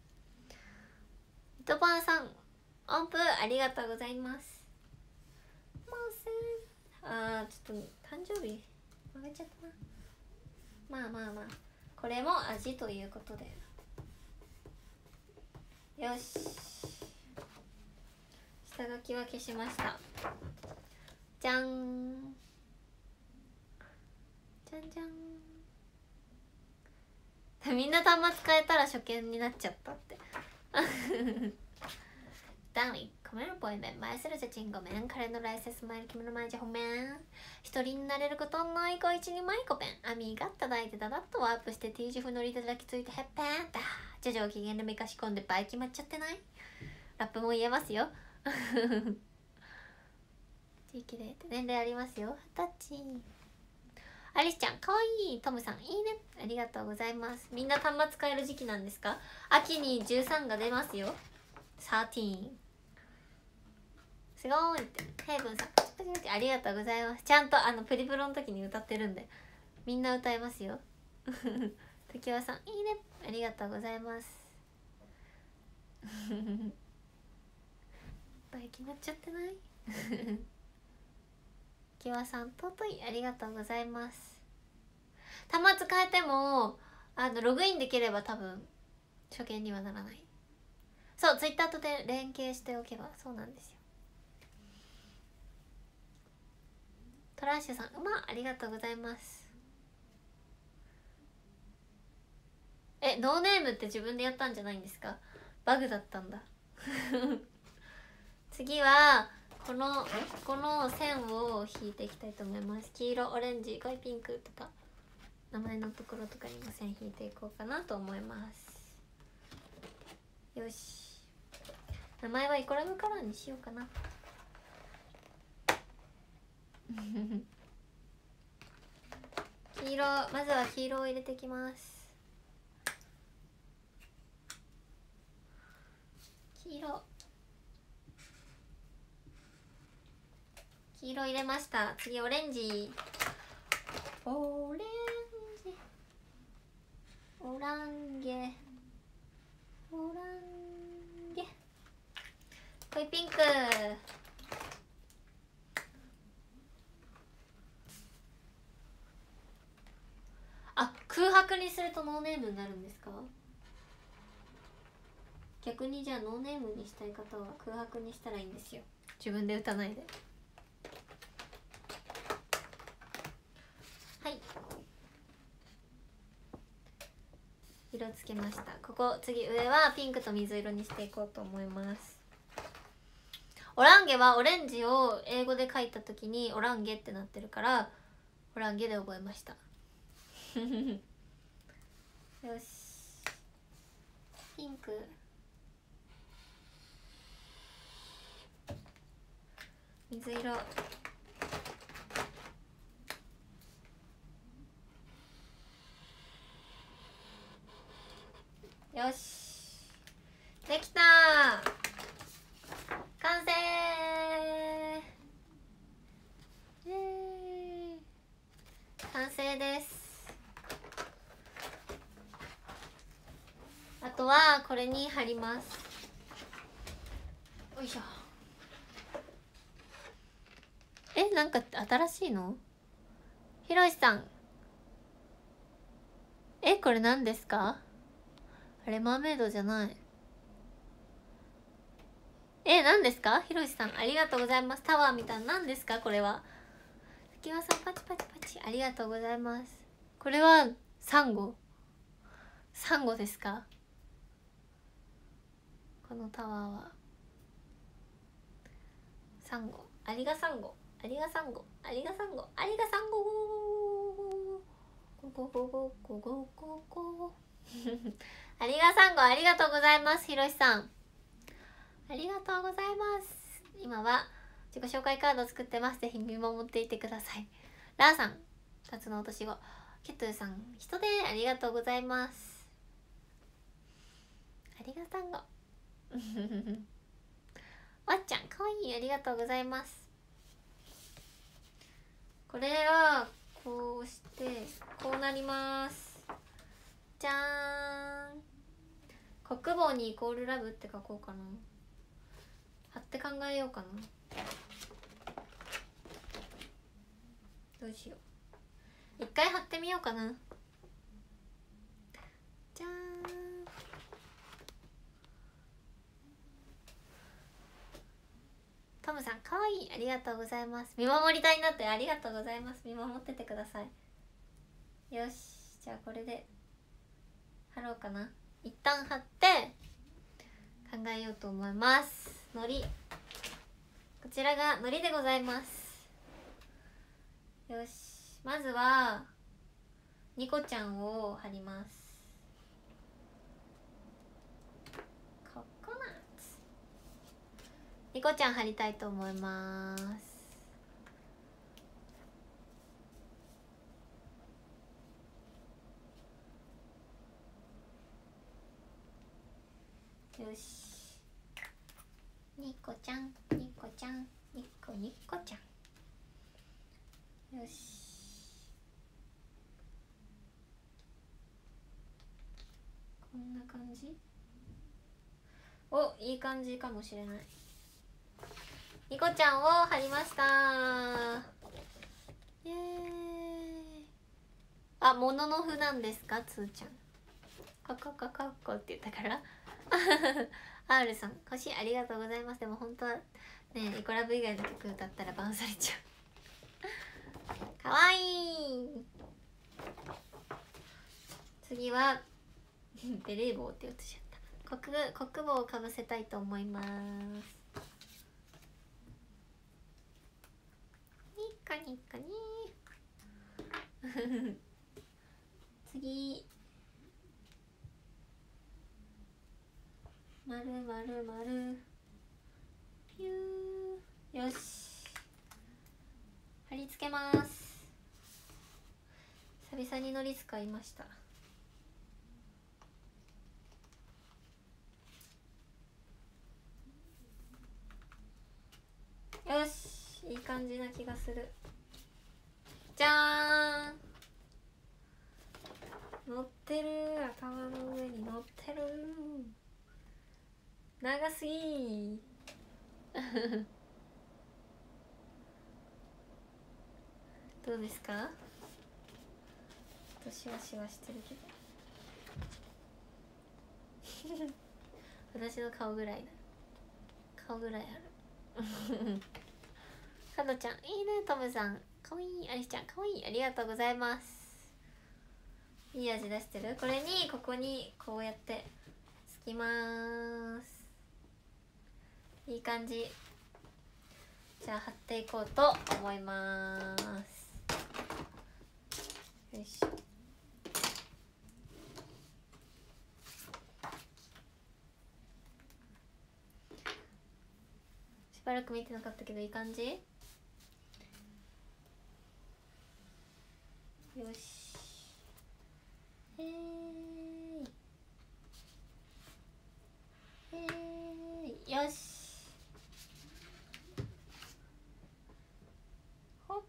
糸パンさん、音符ありがとうございます。もうすぐ、あーちょっと誕生日曲げちゃったな。まあまあまあ、これも味ということで、よし、下書きは消しました。じじゃんじゃんじゃん。みんな端末変えたら初見になっちゃったってダウンコメントボイメン前するじゃちんごめん彼の来世スマイル君の前じゃほめん一人になれることないこいちにまいこぺんアミが叩いてだだっとワープしてT字風のりで抱きついてへっぺんだじゃ上機嫌でめかし込んで倍決まっちゃってない。ラップも言えますよ地域で年齢ありますよ。二十歳。アリスちゃんかわいい。トムさんいいねありがとうございます。みんな端末変える時期なんですか。秋にじゅうさんが出ますよ。じゅうさんすごいって。ヘイブンさんありがとうございます。ちゃんとあのプリプロの時に歌ってるんでみんな歌えますよ時和さんいいねありがとうございます倍決まっちゃってないきわさんとといありがとうございます。端末変えてもあのログインできれば多分初見にはならない。そうツイッターとで連携しておけばそうなんですよ。トラッシュさんうまありがとうございます。えノーネームって自分でやったんじゃないんですか。バグだったんだ次はこのこの線を引いていきたいと思います。黄色オレンジ濃いピンクとか名前のところとかにも線引いていこうかなと思います。よし名前はイコラブカラーにしようかな黄色まずは黄色を入れていきます。黄色黄色入れました。次オレンジオレンジオランゲオランゲ濃いピンクあ空白にするとノーネームになるんですか。逆にじゃあノーネームにしたい方は空白にしたらいいんですよ。自分で打たないで。はい色つけました。ここ次上はピンクと水色にしていこうと思います。オランゲはオレンジを英語で書いた時にオランゲってなってるからオランゲで覚えましたよしピンク水色よしできた完成イエーイ完成です。あとはこれに貼ります。よいしょ。えなんか新しいのひろしさんえこれ何ですか。あれマーメイドじゃない。え何ですかひろしさんありがとうございます。タワーみたいな何ですかこれは。きわさんパチパチパチありがとうございます。これはサンゴサンゴですか。このタワーはサンゴありがサンゴありがサンゴありがサンゴありがサンゴゴゴゴゴゴゴゴゴありがサンゴありがとうございます。ひろしさんありがとうございます。今は自己紹介カードを作ってます。ぜひ見守っていてください。ラーさんタツの落とし子ケトゥさん人でありがとうございます。ありがサンゴわっちゃんかわいいありがとうございます。これはこうしてこうなります。じゃーん国母にイコールラブって書こうかな。貼って考えようかな。どうしよう一回貼ってみようかな。じゃーんトムさんかわいいありりがとうございます。見守り隊になってありがとうございます。見守っててください。よし、じゃあこれで貼ろうかな。一旦貼って考えようと思います。のり、こちらがのりでございます。よし、まずはニコちゃんを貼ります。ココナッツ、ニコちゃん貼りたいと思います。よし、ニコちゃん、ニコちゃん、ニコニコちゃん。よし、こんな感じ。お、いい感じかもしれない。ニコちゃんを貼りました。イエーイ。あ、もののふなんですか、つーちゃん。カカカカッコって言ったからアール さん、星ありがとうございます。でも本当はね、イコラブ以外の曲歌ったらバンされちゃうかわいい。次はベレー帽って言ってちゃった。国国帽をかぶせたいと思います。ニッコニッコニー次、まるまるまるピュー。よし、貼り付けます。久々にのり使いました。よし、いい感じな気がする。じゃーん、乗ってる。頭の上に乗ってる。長すぎどうですか？私はシワしてるけど私の顔ぐらいだ。顔ぐらいあるかのちゃんいいね。トムさんかわいい。アリスちゃんかわいい。ありがとうございます。いい味出してる。これにここにこうやってつきます。いい感じ。じゃあ貼っていこうと思います。よいしょ。しばらく見てなかったけどいい感じ。よし、えーいえーい、よし、ほっ。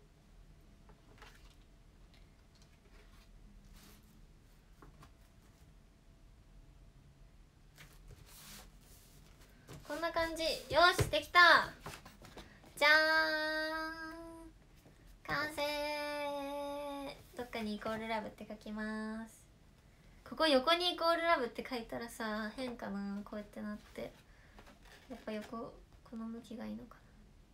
こんな感じ。よし、できた。じゃーん、完成。どっかにイコールラブって書きます。ここ横にイコールラブって書いたらさ、変かな。こうやってなって、やっぱ横、この向きがいいのかな。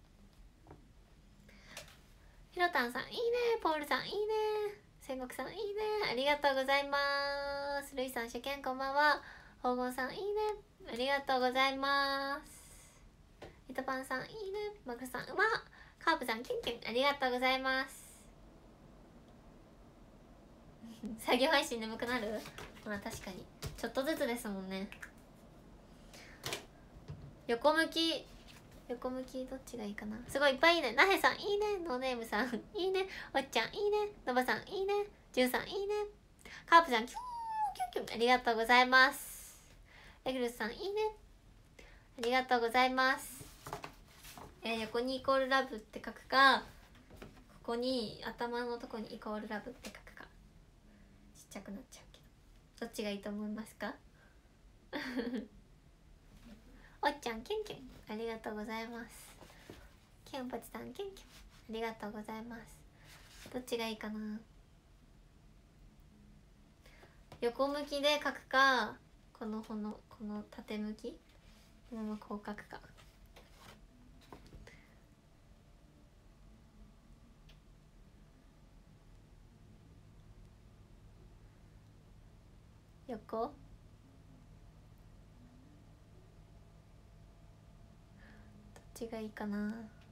ひろたんさんいいね。ポールさんいいね。戦国さんいいね。ありがとうございます。ルイさん、初見こんばんは。黄金さんいいね。ありがとうございます。イトパンさんいいね。マグさんうまっ。カープさんキュンキュンありがとうございます作業配信眠くなる。まあ確かにちょっとずつですもんね。横向き、横向きどっちがいいかな。すごいいっぱいいいね。なへさんいいね。ノーネームさんいいね。おっちゃんいいね。のばさんいいね。じゅんさんいいね。カープさんキュンキュンキュンありがとうございます。エグルスさんいいね。ありがとうございます。えー、横にイコールラブって書くか、ここに頭のとこにイコールラブって書くか。ちっちゃくなっちゃうけどどっちがいいと思いますかおっちゃんキュンキュンありがとうございます。キュンパチさんキュンキュンありがとうございます。どっちがいいかな。横向きで書くか、このこのこの縦向きのままこう書くか。 横？どっちがいいかな。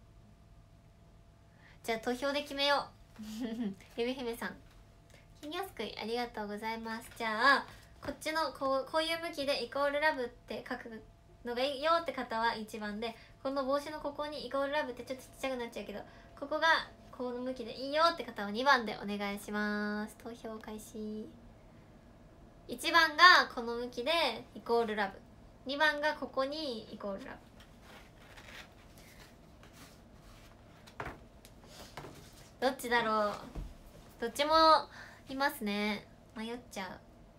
じゃあ投票で決めようゆみひめさん、金魚すくいありがとうございます。じゃあこっちのこうこういう向きでイコールラブって書くのがいいよって方はいちばんで、この帽子のここにイコールラブってちょっとちっちゃくなっちゃうけど、ここがこの向きでいいよって方はにばんでお願いします。投票開始。いちばんがこの向きでイコールラブ、にばんがここにイコールラブ。どっちだろう。どっちもいますね。迷っちゃ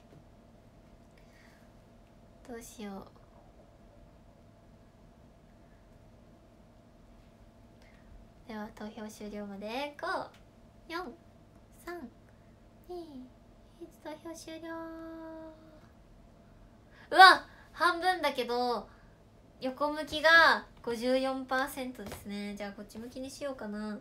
う。どうしよう。では投票終了までご、よん、さん、に、いち、投票終了。うわ、半分だけど横向きが ごじゅうよんパーセント ですね。じゃあこっち向きにしようかな。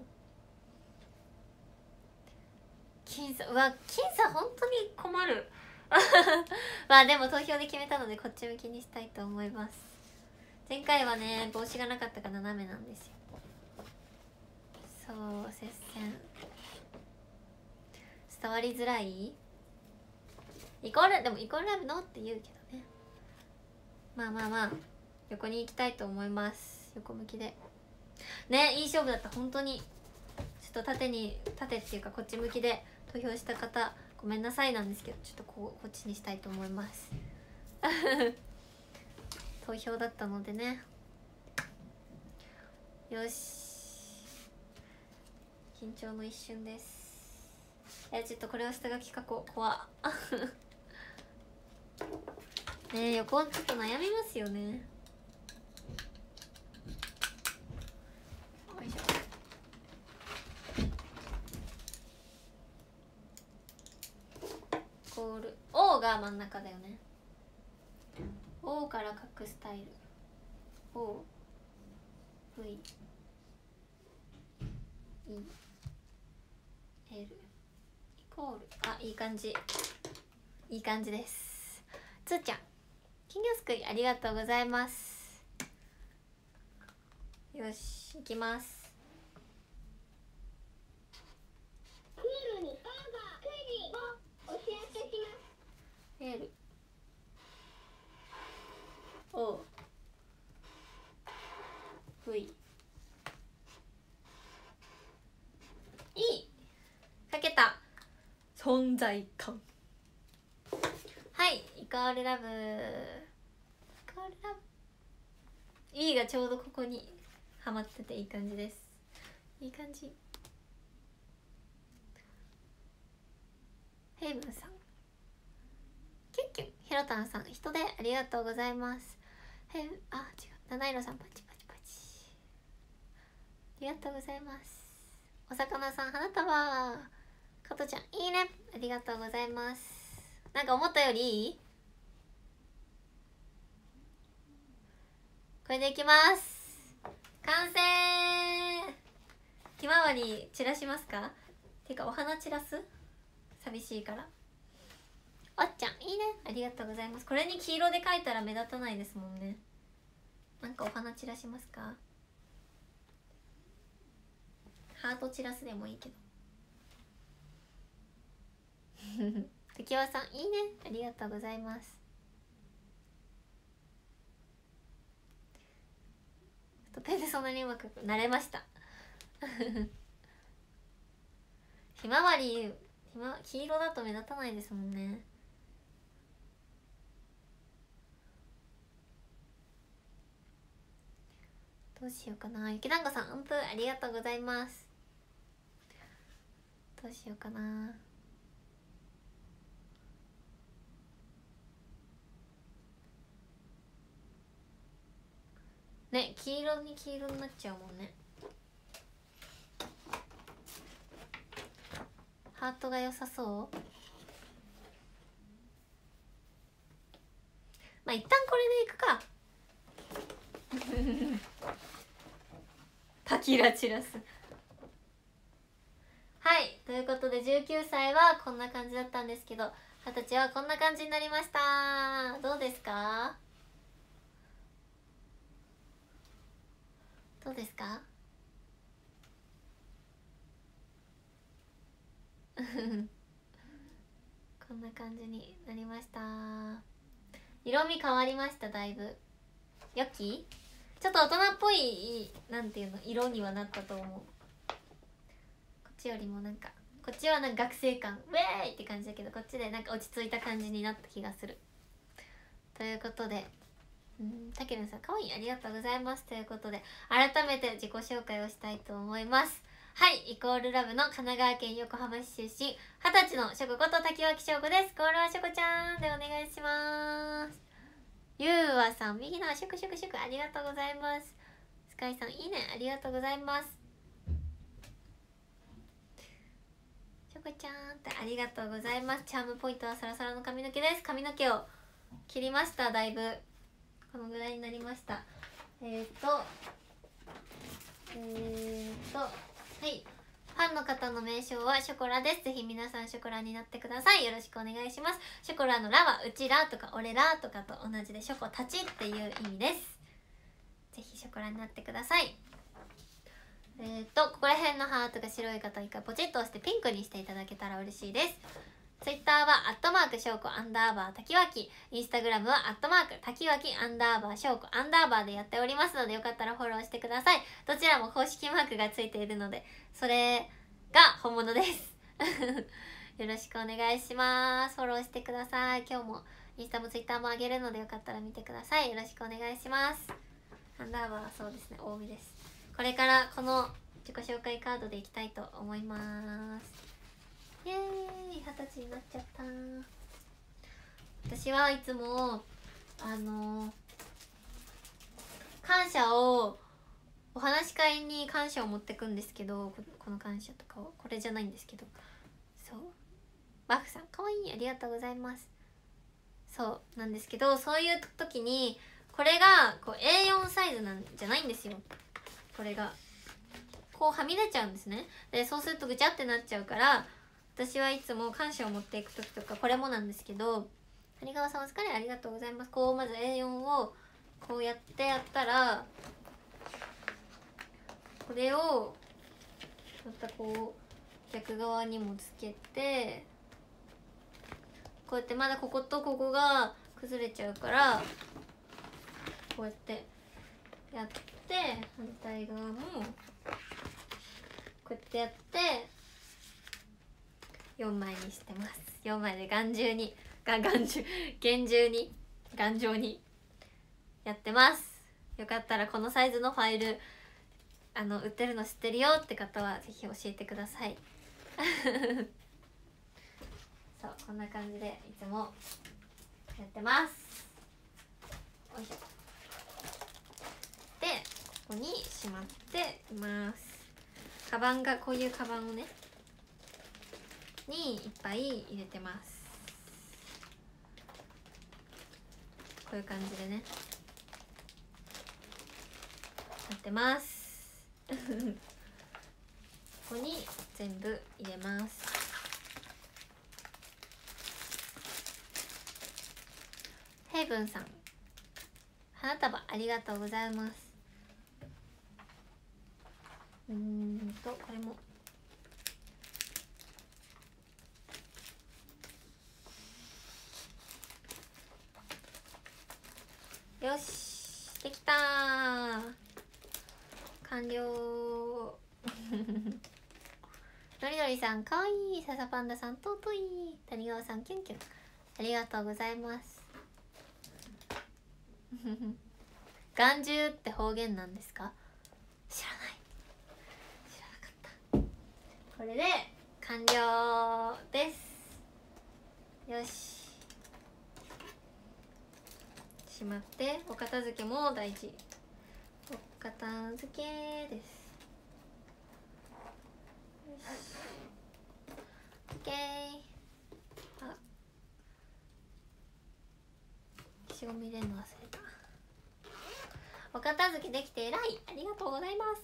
僅差、うわ、僅差本当に困るまあでも投票で決めたのでこっち向きにしたいと思います。前回はね帽子がなかったから斜めなんですよ。そう接戦、伝わりづらい。イコールでもイコールラブのって言うけどね。まあまあまあ横に行きたいと思います。横向きでね、いい勝負だった。本当にちょっと縦に縦っていうかこっち向きで投票した方ごめんなさいなんですけど、ちょっとこうこっちにしたいと思います投票だったのでね。よし、緊張の一瞬です。えちょっとこれは下書き書こう。怖っねえ横ちょっと悩みますよね。よいしょ。コール O が真ん中だよね。 O から書くスタイル O V E L イコール、あいい感じ、いい感じです。つーちゃん金魚すくいありがとうございます。よし行きます。L O V E かけた。存在感。はいイコールラブ、イコールラブ E がちょうどここにはまってていい感じです。いい感じ。ヘイブンさん、キュンキュン、ひろたんさん、人でありがとうございます。ヘイブン、あ違う、七色さんパチパチパチありがとうございます。お魚さん花束、加トちゃんいいねありがとうございます。なんか思ったよりいい。これでいきます。完成。ひまわり散らしますか。てかお花散らす、寂しいから。おっちゃんいいねありがとうございます。これに黄色で描いたら目立たないですもんね。なんかお花散らしますか。ハート散らすでもいいけど時和さんいいねありがとうございます。ペンでそんなにうまくなれましたひまわりひま黄色だと目立たないですもんね。どうしようかな。ゆきだんごさん音符ありがとうございます。どうしようかな。ね、黄色に黄色になっちゃうもんね。ハートが良さそう。まあ一旦これでいくかパキラ散らす。はいということでじゅうきゅうさいはこんな感じだったんですけど、 二十歳はこんな感じになりました。どうですか？どうですか？こんな感じになりました。色味変わりました。だいぶよきちょっと大人っぽいなんていうの色にはなったと思う。こっちよりもなんかこっちはなんか学生感ウェーイって感じだけど、こっちでなんか落ち着いた感じになった気がする。ということで、うんたけるんさんかわいい、ありがとうございます。ということで改めて自己紹介をしたいと思います。はい、イコールラブの神奈川県横浜市出身、二十歳のしょここと滝脇しょうこです。コールはしょこちゃんでお願いします。ゆうわさん右のシュクシュクシュクありがとうございます。スカイさんいいねありがとうございます。しょこちゃんってありがとうございます。チャームポイントはサラサラの髪の毛です。髪の毛を切りました。だいぶこのぐらいになりました。えーとえーとはいファンの方の名称はショコラです。ぜひ皆さんショコラになってください。よろしくお願いします。ショコラのラはうちらとか俺らとかと同じでショコたちっていう意味です。ぜひショコラになってください。えーとここら辺のハートが白い方一回ポチッと押してピンクにしていただけたら嬉しいです。ツイッターはアットマークしょうこアンダーバー滝脇、インスタグラムはアットマーク滝脇アンダーバーしょうこアンダーバーでやっておりますので、よかったらフォローしてください。どちらも公式マークがついているのでそれが本物ですよろしくお願いします。フォローしてください。今日もインスタもツイッターもあげるのでよかったら見てください。よろしくお願いします。アンダーバーはそうですね多めです。これからこの自己紹介カードでいきたいと思います。イエーイ、二十歳になっちゃった。私はいつもあの感謝をお話し会に感謝を持ってくんですけど、この感謝とかをこれじゃないんですけど、そうバフさんかわいいありがとうございます。そうなんですけど、そういう時にこれがこう エーよん サイズなんじゃないんですよ。これがこうはみ出ちゃうんですね。でそうするとぐちゃってなっちゃうから、私はいつも感謝を持っていく時とかこれもなんですけど、谷川さんお疲れありがとうございます。こうまず エーよん をこうやってやったら、これをまたこう逆側にもつけて、こうやってまだこことここが崩れちゃうから、こうやってやって反対側もこうやってやってよんまいにしてます。よんまいで頑丈にが頑丈厳重に頑丈にやってます。よかったらこのサイズのファイルあの売ってるの知ってるよって方はぜひ教えてくださいそうこんな感じでいつもやってます。よいしょ。でここにしまっています。カバンがこういうカバンをねにいっぱい入れてます。こういう感じでねやってますここに全部入れます。ヘイブンさん花束ありがとうございます。うーんとこれもよしできたー、完了のりのりさんかわいい、ささパンダさんとうとい、谷川さんキュンキュンありがとうございます眼中って方言なんですか？知らない知らなかった。これで完了です。よししまって、お片付けも大事。お片付けです。よし OK。 あ消しゴム入れるの忘れた。お片付けできて偉い、ありがとうございます。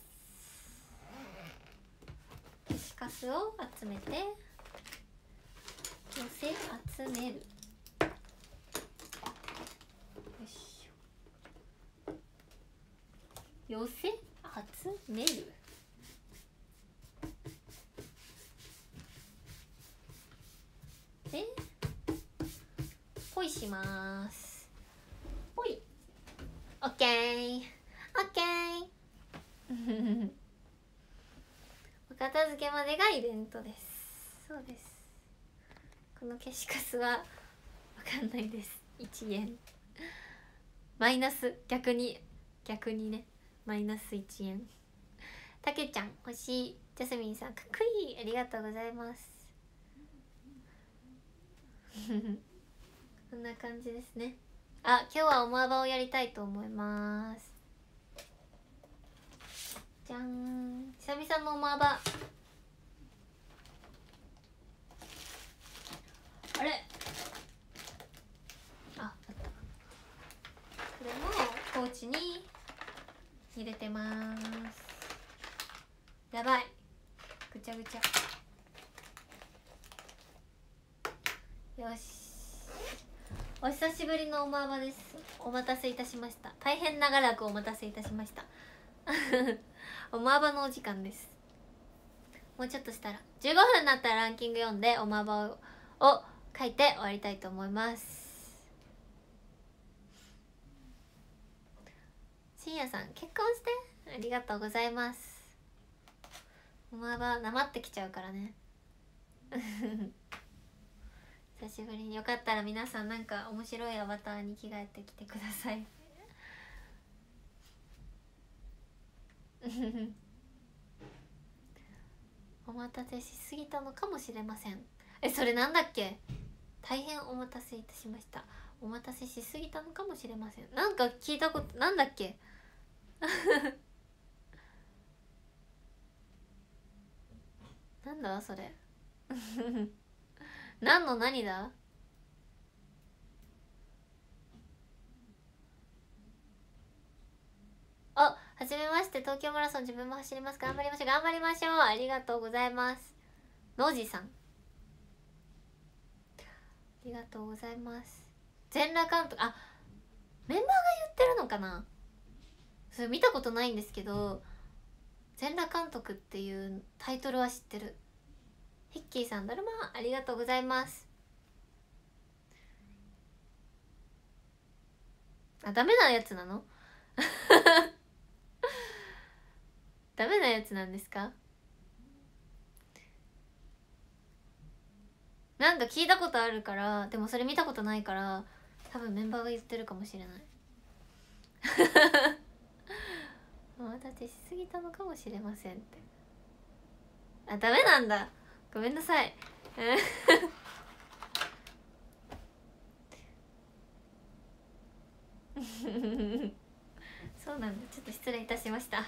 消しカスを集めて寄せ集める。よいしょ。寄せ集める。でポイします。ポイ。オッケーオッケー。お片付けまでがイベントです。そうです。この消しカスはわかんないです。いちえんマイナス、逆に逆にね、マイナスいちえん。たけちゃん欲しい。ジャスミンさんかっこいい、ありがとうございます。こんな感じですね。あ、今日はおまばをやりたいと思います。じゃん、久々のおまば。あれ、あ、あった。これもポーチに入れてます。やばい、ぐちゃぐちゃ。よし、お久しぶりのおまばです。お待たせいたしました。大変長らくお待たせいたしました。おまばのお時間です。もうちょっとしたらじゅうごふんになったらランキング読んでおまばをを書いて終わりたいと思います。深夜さん結婚してありがとうございます。おまばなまってきちゃうからね。久しぶりに。よかったら皆さんなんか面白いアバターに着替えてきてください。お待たせしすぎたのかもしれません。え、それなんだっけ。大変お待たせいたしました。お待たせしすぎたのかもしれません。なんか聞いたこと、なんだっけ。なんだそれ。何の何だ。あ、はじめまして。東京マラソン自分も走ります。頑張りましょう頑張りましょう。ありがとうございます。ノジさんありがとうございます。全裸監督、あ、メンバーが言ってるのかな。それ見たことないんですけど、全裸監督っていうタイトルは知ってる。ヒッキーさん、だるまありがとうございます。あ、ダメなやつなの。ダメなやつなんですか。なんか聞いたことあるから、でもそれ見たことないから多分メンバーが言ってるかもしれない。お待たせしすぎたのかもしれませんって。あ、ダメなんだ、ごめんなさい。そうなんだ、ちょっと失礼いたしました。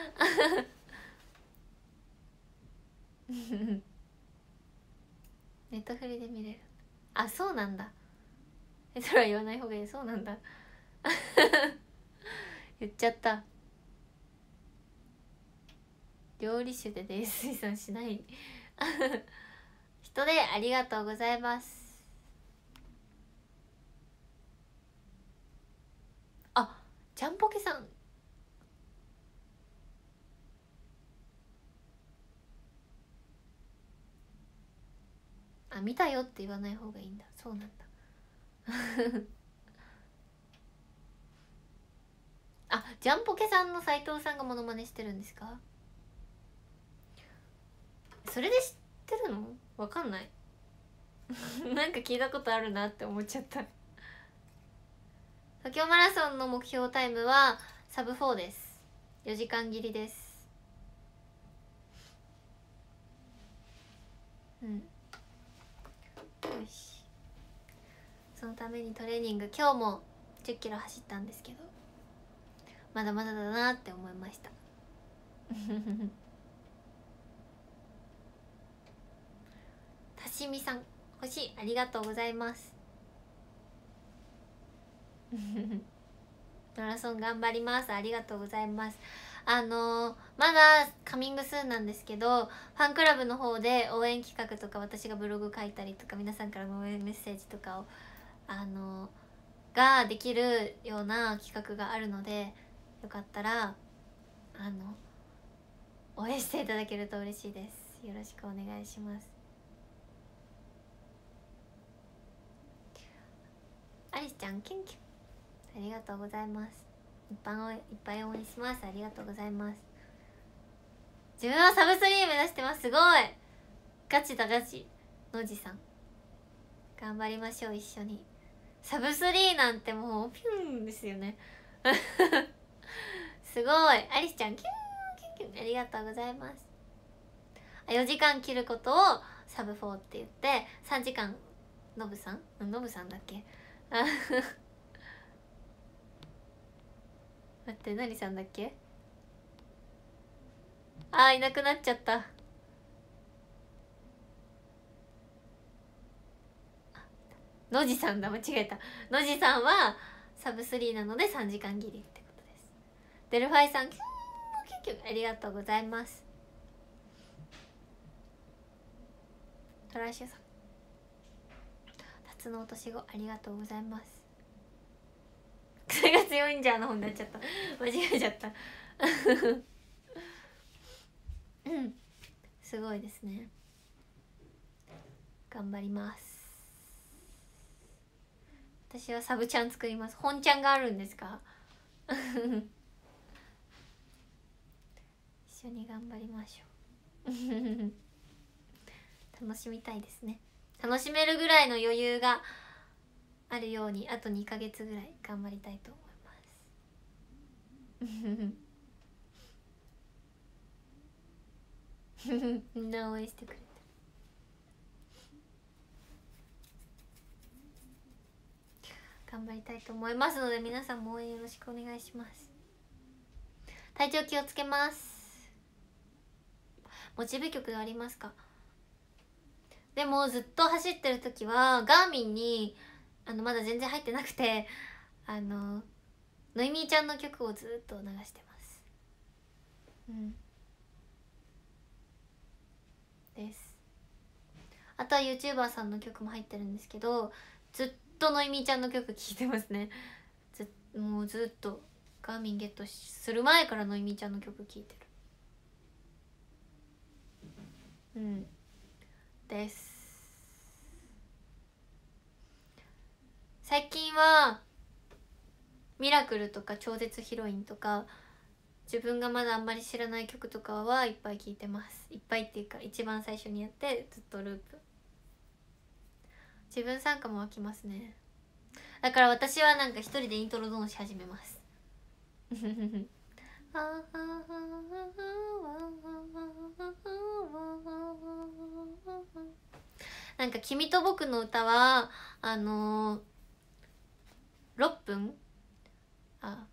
ネットフリで見れる。あ、そうなんだ。え、それは言わない方がいい。そうなんだ。言っちゃった。料理酒で泥酔さんしない。人でありがとうございます。あ、ちゃんぽけさん。あ、見たよって言わない方がいいんだ。そうなんだ。あ、ジャンポケさんの斉藤さんがモノマネしてるんですか。それで知ってるの。わかんない。なんか聞いたことあるなって思っちゃった。東京マラソンの目標タイムはサブフォーです。よじかん切りです。うん、よし。そのためにトレーニング、今日もじゅっキロ走ったんですけど、まだまだだなって思いました。たしみさん欲しい、ありがとうございます。マラソン頑張ります、ありがとうございます。 あのー、まだカミングスーンなんですけど、ファンクラブの方で応援企画とか、私がブログ書いたりとか、皆さんからの応援メッセージとかをあのー、ができるような企画があるので、よかったらあの応援していただけると嬉しいです。よろしくお願いします。アリスちゃんキュンキュン、ありがとうございます。いっぱいいっぱい応援します。ありがとうございます。自分はサブスリー目指してます。すごいガチだガチ。のじさん頑張りましょう、一緒に。サブスリーなんてもうピュンですよねすごい。アリスちゃんキュンキュンキュン、ありがとうございます。よじかん切ることをサブフォーって言って、さんじかんノブさんノブさんだっけ待って、何さんだっけ。あー、いなくなっちゃった。のじさんだ、間違えた。のじさんはサブスリーなのでさんじかん切りってことです。デルファイさんキュンキュンキュン、ありがとうございます。トラッシュさん、タツノオトシゴありがとうございます。癖が強いんじゃの本になっちゃった、間違えちゃったうんすごいですね。頑張ります。私はサブちゃん作ります。本ちゃんがあるんですか一緒に頑張りましょう楽しみたいですね。楽しめるぐらいの余裕があるように、あとにかげつぐらい頑張りたいと思いますみんな応援してくれて頑張りたいと思いますので、皆さんも応援よろしくお願いします。体調気をつけます。モチベ曲ありますか。でもずっと走ってる時はガーミンにあのまだ全然入ってなくて、あののいみーちゃんの曲をずっと流してます。うんです。あとは YouTuber さんの曲も入ってるんですけど、ずっとのいみーちゃんの曲聴いてますね。ずもうずっとガーミンゲットする前からのいみーちゃんの曲聴いてる。うんです。最近はミラクルとか超絶ヒロインとか、自分がまだあんまり知らない曲とかはいっぱい聴いてます。いっぱいっていうか一番最初にやってずっとループ。自分参加も湧きますね。だから私はなんか一人でイントロドンし始めますなんか「君と僕の歌は」あのー、ろっぷんあ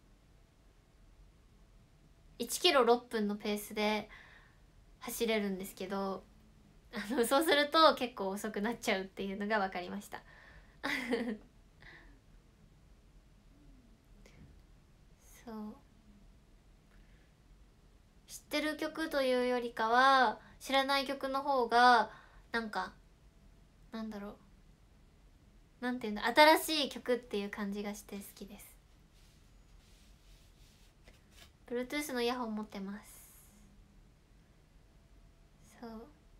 いちキロろっぷんのペースで走れるんですけど、あのそうすると結構遅くなっちゃうっていうのが分かりましたそう知ってる曲というよりかは知らない曲の方がなんかなんだろう、なんていうんだ、新しい曲っていう感じがして好きです。 Bluetooth のイヤホン持ってます。そう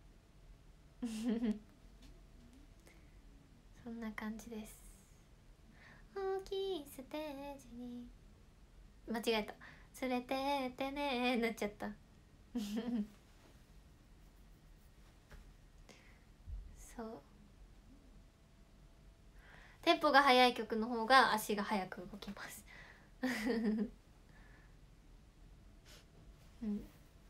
そんな感じです。大きいステージに間違えた、連れてってねーなっちゃったそうテンポが速い曲の方が足が速く動きますうん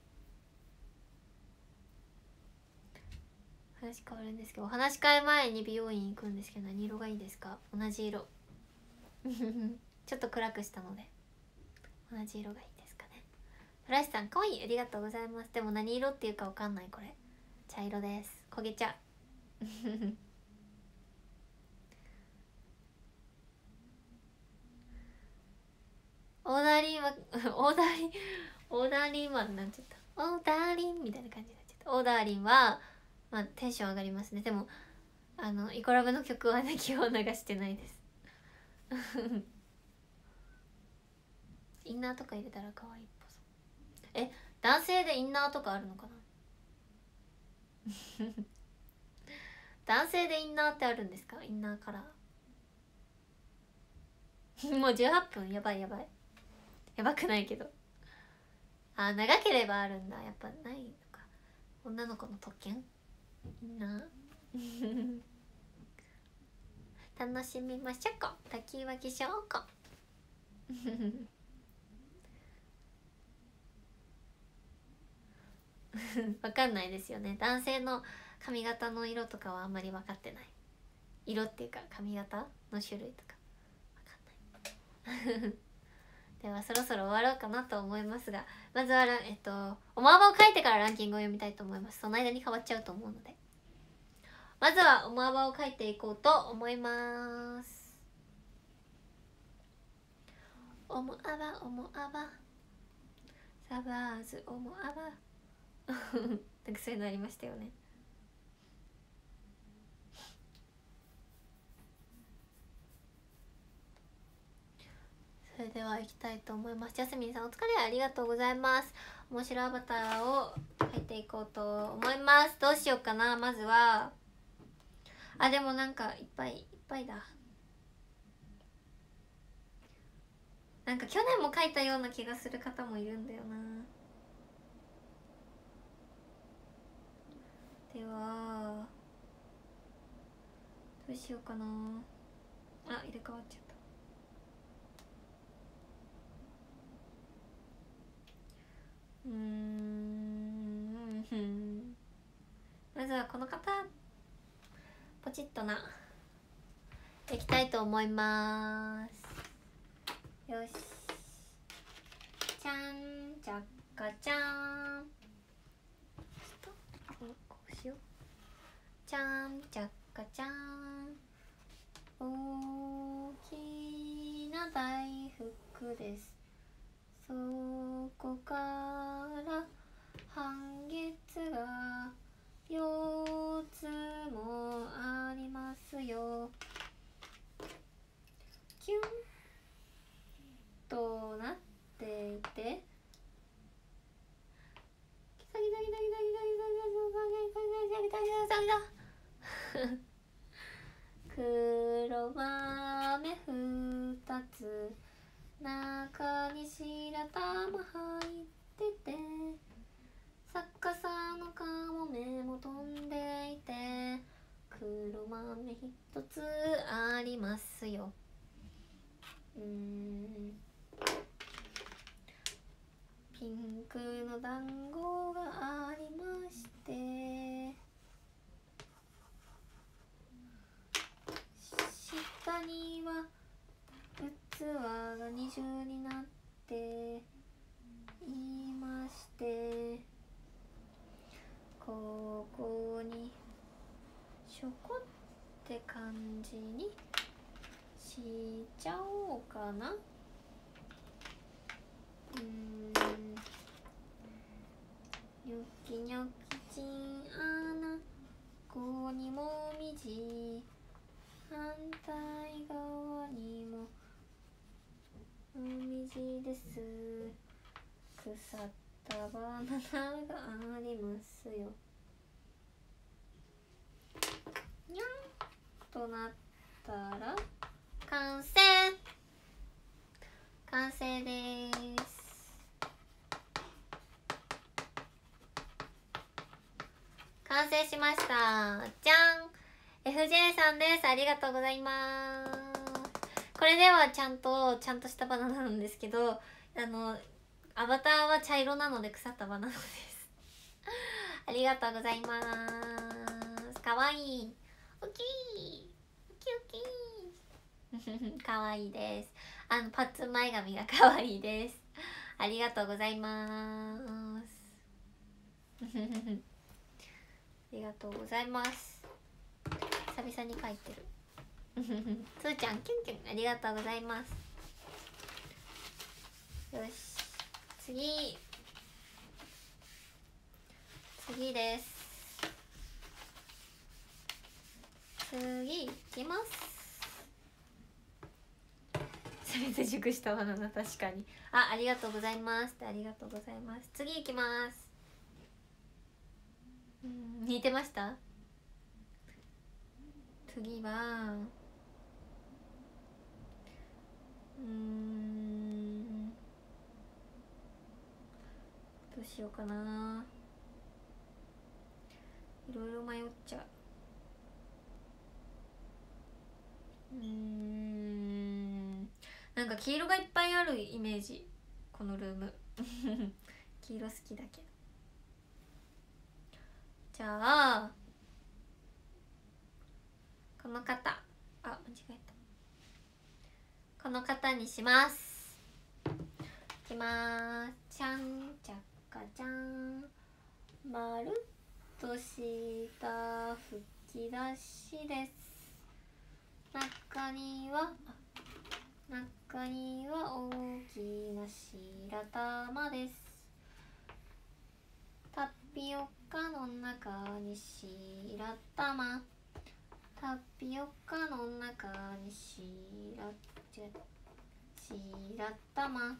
話変わるんですけど、お話し会前に美容院行くんですけど、何色がいいですか。同じ色ちょっと暗くしたので同じ色がいいですかね。フラッシュさんかわいい、ありがとうございます。でも何色っていうかわかんない。これ茶色です。焦げ茶オーダーリンはオーダーリンオーダーリンはなんちゃったオーダーリンみたいな感じになっちゃった。オーダーリンはまあテンション上がりますね。でもあのイコラブの曲はね基本流してないですインナーとか入れたら可愛いっぽそう。え、男性でインナーとかあるのかな男性でインナーってあるんですか？インナーカラーもうじゅうはっぷん、やばいやばい、やばくないけど。あ、長ければあるんだ。やっぱないのか、女の子の特権。インナー楽しみましょうか、滝脇しょうかわかんないですよね。男性の髪型の色とかはあんまり分かってない。色っていうか髪型の種類とか分かんないではそろそろ終わろうかなと思いますが、まずはえっとおまばを書いてからランキングを読みたいと思います。その間に変わっちゃうと思うので、まずはおまばを書いていこうと思います。おもあばおもあばサバーズおもあばなんかそういうのありましたよね。それでは行きたいと思います。ジャスミンさんお疲れありがとうございます。面白アバターを書いていこうと思います。どうしようかな。まずはあ、でもなんかいっぱいいっぱいだ。なんか去年も書いたような気がする方もいるんだよな。ではどうしようかな。あ、入れ替わっちゃった。うーんまずはこの方ポチッとないきたいと思います。よし、じゃん、じゃっかじゃん。ちょっとこうしよう。じゃん、じゃっかじゃん。大きな大福です。そこから半月がよっつもありますよ。キュンとなっていて、黒豆ふたつ中に白玉入ってて、逆さのカモメも飛んでいて、黒豆ひとつありますよ。うーんピンクの団子がありまして、下には器が二重になっていまして、ここにしょこって感じにしちゃおうかな。うーんニョキニョキチンアナここにもみじ、反対側にももみじです。腐ったバナナがありますよ。にゃんとなったら完成完成です。完成しました。じゃん エフジェー さんです。ありがとうございます。これではちゃんとちゃんとしたバナナなんですけど、あのアバターは茶色なので腐ったバナナですありがとうございます。かわいい。おきーおきおきかわいいです。あのパッツン前髪がかわいいです。ありがとうございますありがとうございます。久々に書いてるつーちゃんキュンキュンありがとうございます。よし次次です。次いきます。せめて熟したバナナ、確かに。あ、ありがとうございますありがとうございます。次いきます。うん、似てました。次はうーんどうしようかな。いろいろ迷っちゃう。うーんなんか黄色がいっぱいあるイメージ、このルーム黄色好きだけど。じゃあこの方、あ、間違えた。この方にします。いきまーす。ちゃんちゃっかちゃん、まるっとした吹き出しです。中には中には大きな白玉です。タピオカの中に白玉、タピオカの中に白違う白玉、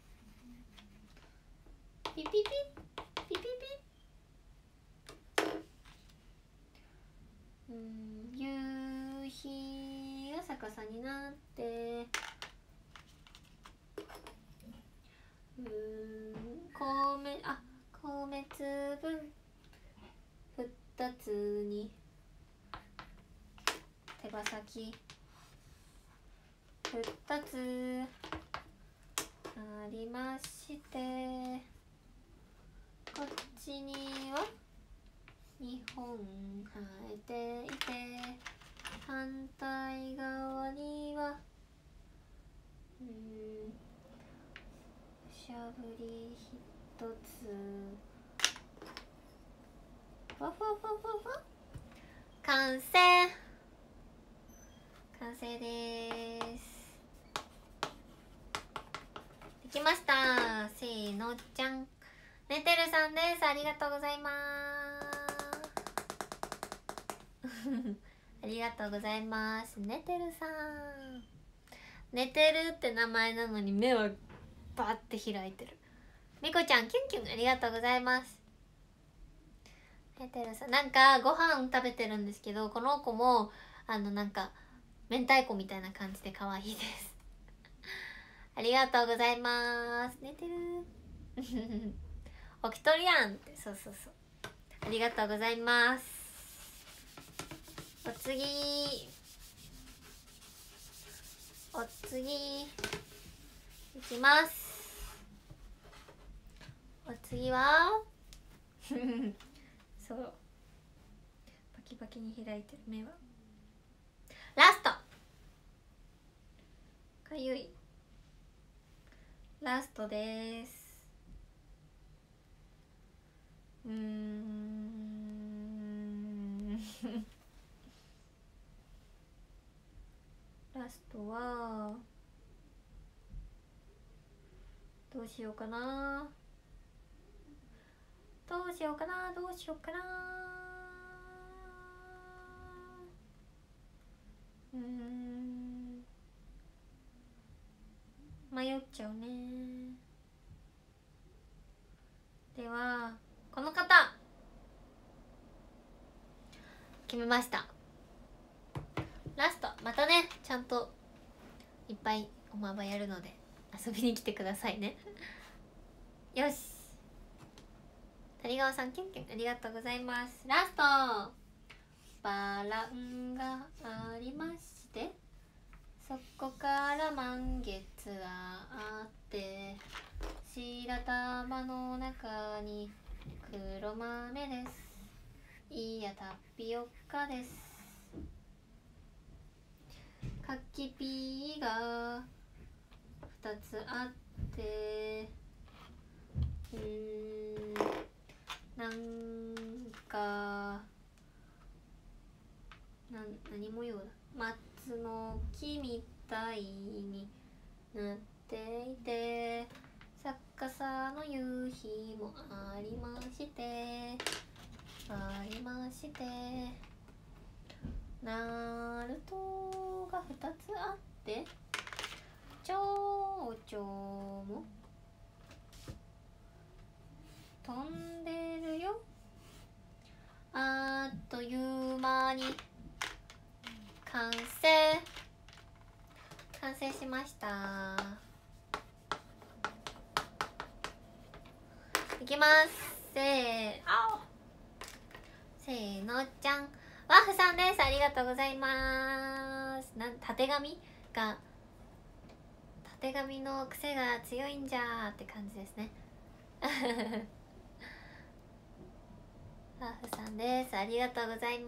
ピピピピピピ。うん夕日が逆さになってうん米あ米粒二つに手羽先二つありまして、こっちにはにほん生えていて、反対側にはうんしゃぶりひとつ。わふわふわふわ。完成完成です。できました。せーのじゃん。ねてるさんです。ありがとうございますありがとうございます。ねてるさん、寝てるって名前なのに目はバーって開いてる。みこちゃんキュンキュンありがとうございます。ねてるさん、なんかご飯食べてるんですけど、この子もあのなんか明太子みたいな感じで可愛いですありがとうございます。寝てる起きとるやんって。そうそうそう、ありがとうございます。お次お次いきます。お次はそうバキバキに開いてる目は。ラストかゆい。ラストです。うーんラストはどうしようかなどうしようかなどうしようかなうーん迷っちゃうね。ではこの方決めました。ラストまたね、ちゃんといっぱいおまばやるので遊びに来てくださいねよし、谷川さんキュンキュンありがとうございます。ラストバランがありまして、そこから満月があって、白玉の中に黒豆です。いやタピオカです。柿ピーがふたつあって、うーんなんかな何模様だ、松の木みたいになっていて、逆さの夕日もありまして、 ありまして、ナルトがふたつあって、蝶々も飛んでるよ。あっという間に完成完成しました。いきます。せーあせーのじゃん。ワッフさんです。ありがとうございます。なんたてがみがたてがみの癖が強いんじゃーって感じですね。ワッフさんです。ありがとうございます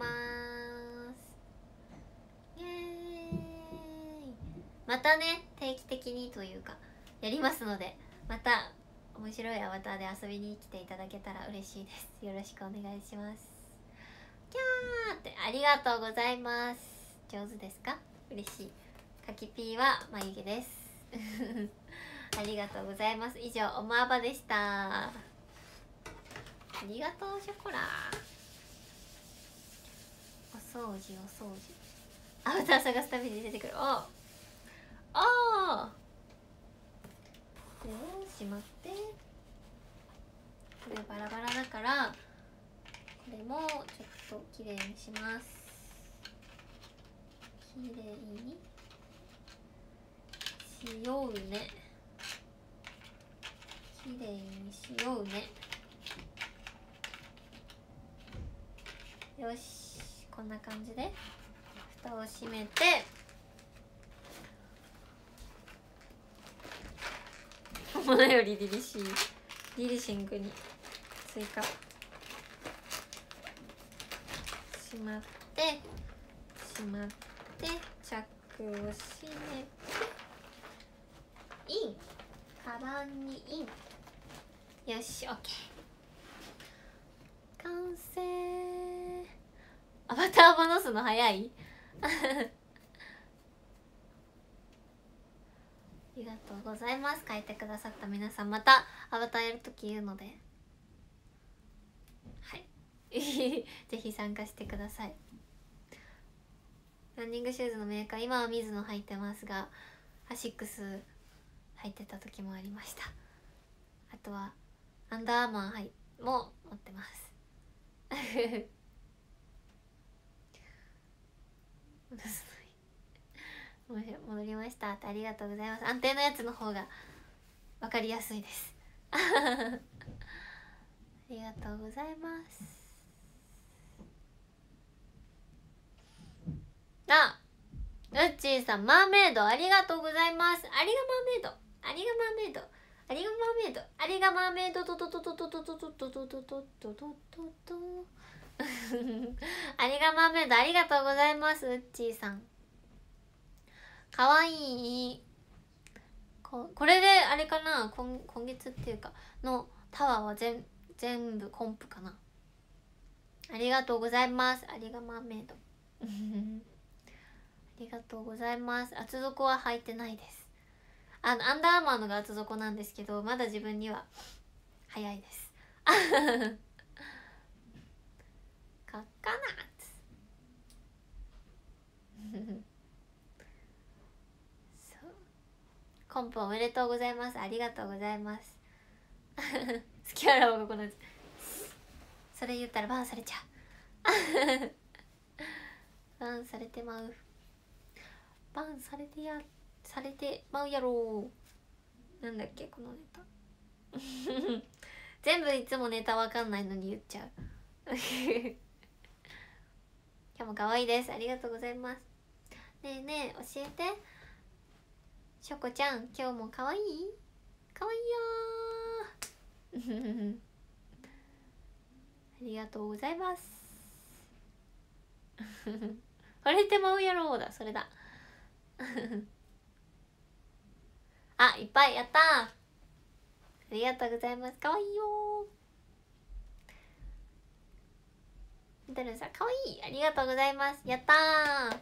。イエーイ。またね、定期的にというかやりますので、また面白いアバターで遊びに来ていただけたら嬉しいです。よろしくお願いします。キャーってありがとうございます。上手ですか？嬉しい。かきぴーは眉毛です。ありがとうございます。以上おまばでした。ありがとうショコラ。お掃除お掃除。アバター探すたびに出てくる。おああこれをしまって、これバラバラだからこれもちょっときれいにします。きれいにしようね。きれいにしようね。よし、こんな感じで蓋を閉めて、ものよりリリシーリリシングに追加しまってしまってチャックを閉めてイン、カバンにイン。よし、オッケー完成。アバターを戻すの早い。ありがとうございます。書いてくださった皆さん、またアバターやるとき言うので、はいぜひ参加してください。ランニングシューズのメーカー、今はミズノ履いてますが、アシックス履いてた時もありました。あとはアンダーアーマーはいも持ってます戻りましたって、ありがとうございます。安定のやつの方が分かりやすいですありがとうございます。あ、うっちーさん、マーメイドありがとうございます。ありがマーメイド、ありがマーメイド、ありがマーメイド、ありがマーメイドとととととととととととととととありがマーメイド、ありがとうございます。うっちーさん、かわいい。ここれであれかな、今今月っていうかのタワーは全全部コンプかな。ありがとうございます。ありがマーメイドありがとうございます。厚底は履いてないです。あのアンダーアーマーのが厚底なんですけど、まだ自分には早いですかっかなそう、コンプおめでとうございます。ありがとうございます好きあらばここなんです。それ言ったらバンされちゃうバンされてまう。バンされてやされてまうやろう。なんだっけこのネタ全部いつもネタわかんないのに言っちゃう今日も可愛いです。ありがとうございます。ねえねえ教えて、しょこちゃん、今日も可愛い可愛いよありがとうございます惚れてまうやろうだ、それだあ、いっぱいやったー。ありがとうございます。かわいいよー。みたるんさん、かわいい。ありがとうございます。やったー。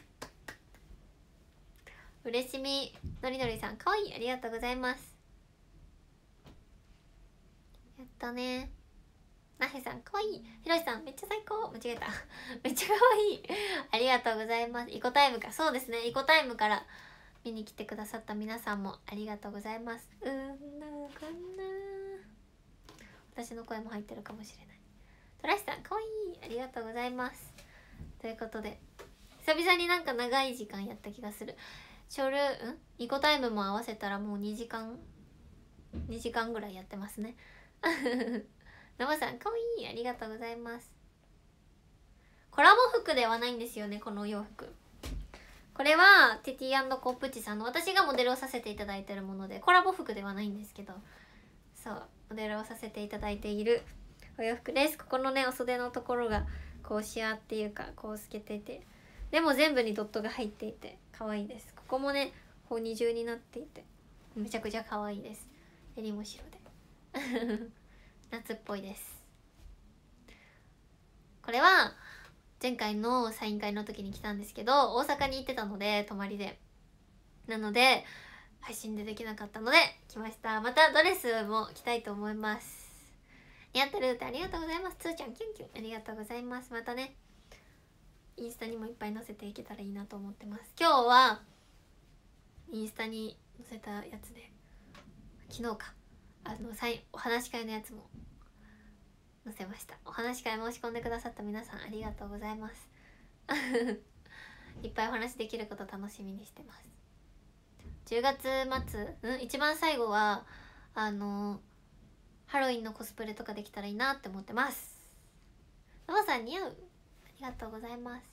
うれしみのりのりさん、かわいい。ありがとうございます。やったね。 なへさんかわいい。ひろしさんめっちゃ最高。間違えためっちゃかわいいありがとうございます。イコタイムか。そうですね、イコタイムから見に来てくださった皆さんもありがとうございます。うんなかな、私の声も入ってるかもしれない。トラシさんかわいい。ありがとうございます。ということで久々になんか長い時間やった気がする。ショルんイコタイムも合わせたらもうにじかんにじかんぐらいやってますねナマさんかわいい。ありがとうございます。コラボ服ではないんですよね、このお洋服。これはテティ&コップチさんの、私がモデルをさせていただいてるもので、コラボ服ではないんですけど、そうモデルをさせていただいているお洋服です。ここのねお袖のところがこうシアーっていうかこう透けてて、でも全部にドットが入っていて可愛いです。ここもねこう二重になっていてめちゃくちゃ可愛いです。襟も白で夏っぽいです。これは前回のサイン会の時に来たんですけど、大阪に行ってたので泊まりで、なので配信でできなかったので来ました。またドレスも着たいと思います。似合ってるってありがとうございます。つーちゃんキュンキュンありがとうございます。またねインスタにもいっぱい載せていけたらいいなと思ってます。今日はインスタに載せたやつで、昨日かあのサインお話し会のやつも載せました。お話し会申し込んでくださった皆さんありがとうございますいっぱいお話できること楽しみにしてます。じゅうがつ末、うん、一番最後はあのハロウィンのコスプレとかできたらいいなって思ってます。ママさん似合う。ありがとうございます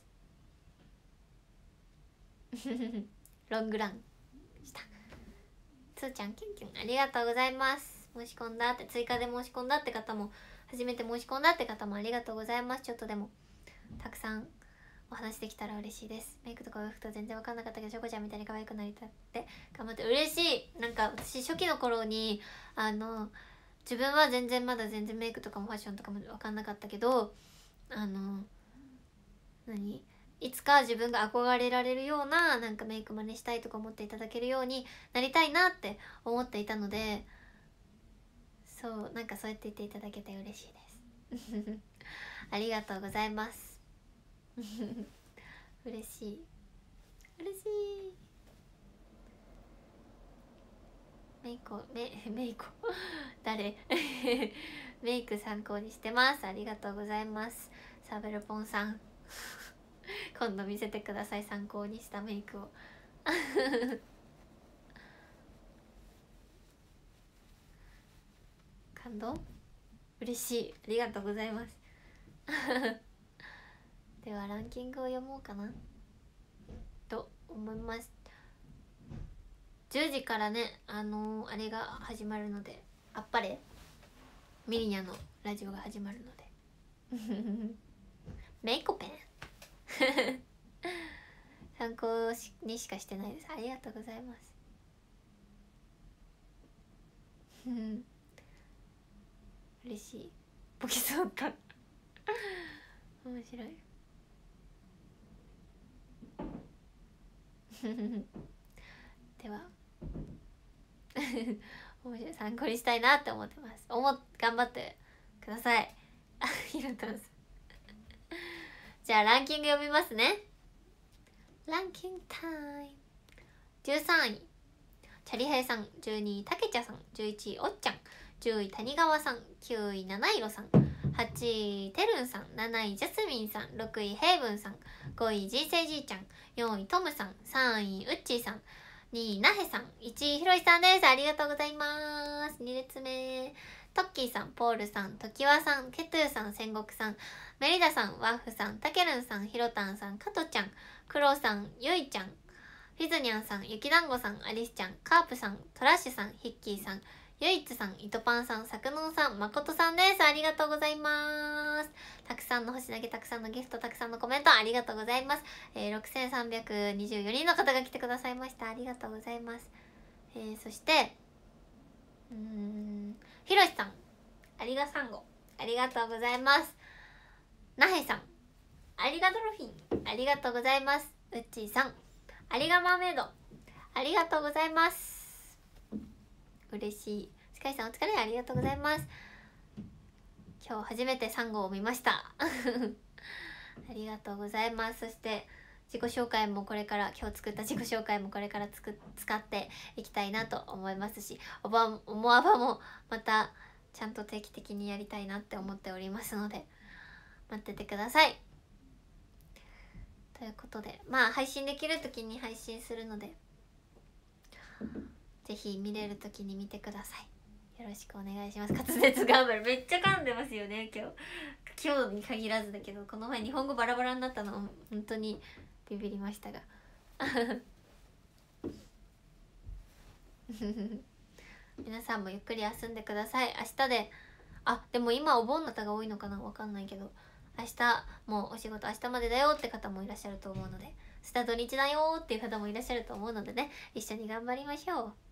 ロングランした。つーちゃんキュンキュンありがとうございます。申し込んだって、追加で申し込んだって方も、初めて申し込んだって方もありがとうございます。ちょっとでもたくさんお話できたら嬉しいです。メイクとかお洋服と全然分かんなかったけど、チョコちゃんみたいに可愛くなりたって頑張って。嬉しい。なんか私初期の頃にあの自分は全然まだ全然メイクとかもファッションとかも分かんなかったけど、あの何いつか自分が憧れられるようななんかメイク真似したいとか思っていただけるようになりたいなって思っていたので、そうなんかそうやって言っていただけて嬉しいですありがとうございます嬉しい嬉しい。メイコメメイコ誰メイク参考にしてます。ありがとうございます。サベルポンさん今度見せてください、参考にしたメイクを感動嬉しい。ありがとうございますではランキングを読もうかなと思います。じゅうじからねあのー、あれが始まるので、あっぱれミリニャのラジオが始まるのでメイコペン参考にしかしてないです。ありがとうございます嬉しい。ボケそうか面白いでは面白い、参考にしたいなって思ってます。思っ頑張ってくださいひろたんさんじゃあランキング読みますね。ランキングタイム。じゅうさんいチャリヘイさん、じゅうにいたけちゃさん、じゅういちいおっちゃん、じゅうい谷川さん、きゅうい七色さん、はちいてるんさん、なないジャスミンさん、ろくいヘイブンさん、ごい人生じいちゃん、よんいトムさん、さんいうっちーさん、にいなへさん、いちいひろしさんです。ありがとうございます。に列目トッキーさん、ポールさん、ときわさん、ケトゥーさん、戦国さん、メリダさん、ワッフさん、たけるんさん、ひろたんさん、かとちゃん、クロさん、ゆいちゃん、フィズニャンさん、ゆきだんごさん、アリスちゃん、カープさん、トラッシュさん、ヒッキーさん、ゆいつさん、いとパンさん、さくのんさん、まことさんです。ありがとうございます。たくさんの星投げ、たくさんのギフト、たくさんのコメントありがとうございます。えー、ろくせんさんびゃくにじゅうよにんの方が来てくださいました。ありがとうございます。えー、そしてうーんひろしさん、ありがさんごありがとうございます。なへさん、ありがドルフィンありがとうございます。うっちーさん、ありがマーメイドありがとうございます。嬉しい。スカイさんお疲れありがとうございます。 今日初めてサンゴを見ましたありがとうございます。そして自己紹介もこれから今日作った自己紹介もこれからつく使っていきたいなと思いますし、おばおもあばもまたちゃんと定期的にやりたいなって思っておりますので待っててください。ということで、まあ配信できる時に配信するのでぜひ見れる時に見てください。よろしくお願いします。滑舌頑張る。めっちゃ噛んでますよね今日。今日に限らずだけど、この前日本語バラバラになったの本当にビビりましたが皆さんもゆっくり休んでください。明日で、あ、でも今お盆の方が多いのかな、わかんないけど、明日もうお仕事明日までだよって方もいらっしゃると思うので、明日土日だよっていう方もいらっしゃると思うのでね、一緒に頑張りましょう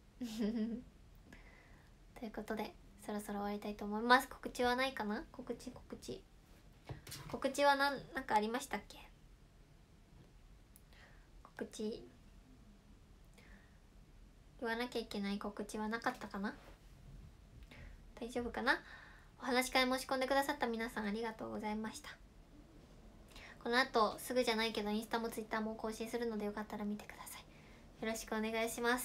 ということでそろそろ終わりたいと思います。告知はないかな。告知告知告知はなんなんかありましたっけ。告知言わなきゃいけない告知はなかったかな。大丈夫かな。お話し会申し込んでくださった皆さんありがとうございました。この後すぐじゃないけどインスタもツイッターも更新するのでよかったら見てください。よろしくお願いします。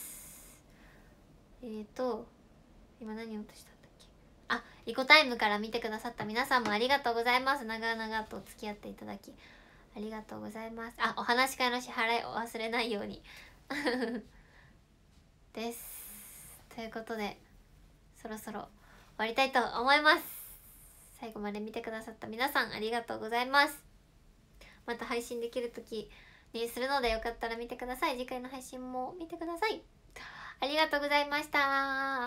えーと今何を落としたんだっけ。あ、イコタイムから見てくださった皆さんもありがとうございます。長々と付き合っていただきありがとうございます。あ、お話し会の支払いを忘れないようにです。ということでそろそろ終わりたいと思います。最後まで見てくださった皆さんありがとうございます。また配信できる時にするのでよかったら見てください。次回の配信も見てください。ありがとうございました。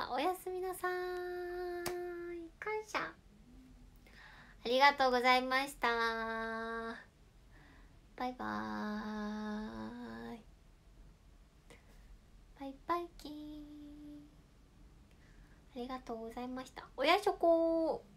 おやすみなさい。感謝。ありがとうございました。バイバーイ。バイバイキーン。ありがとうございました。おやしょこー。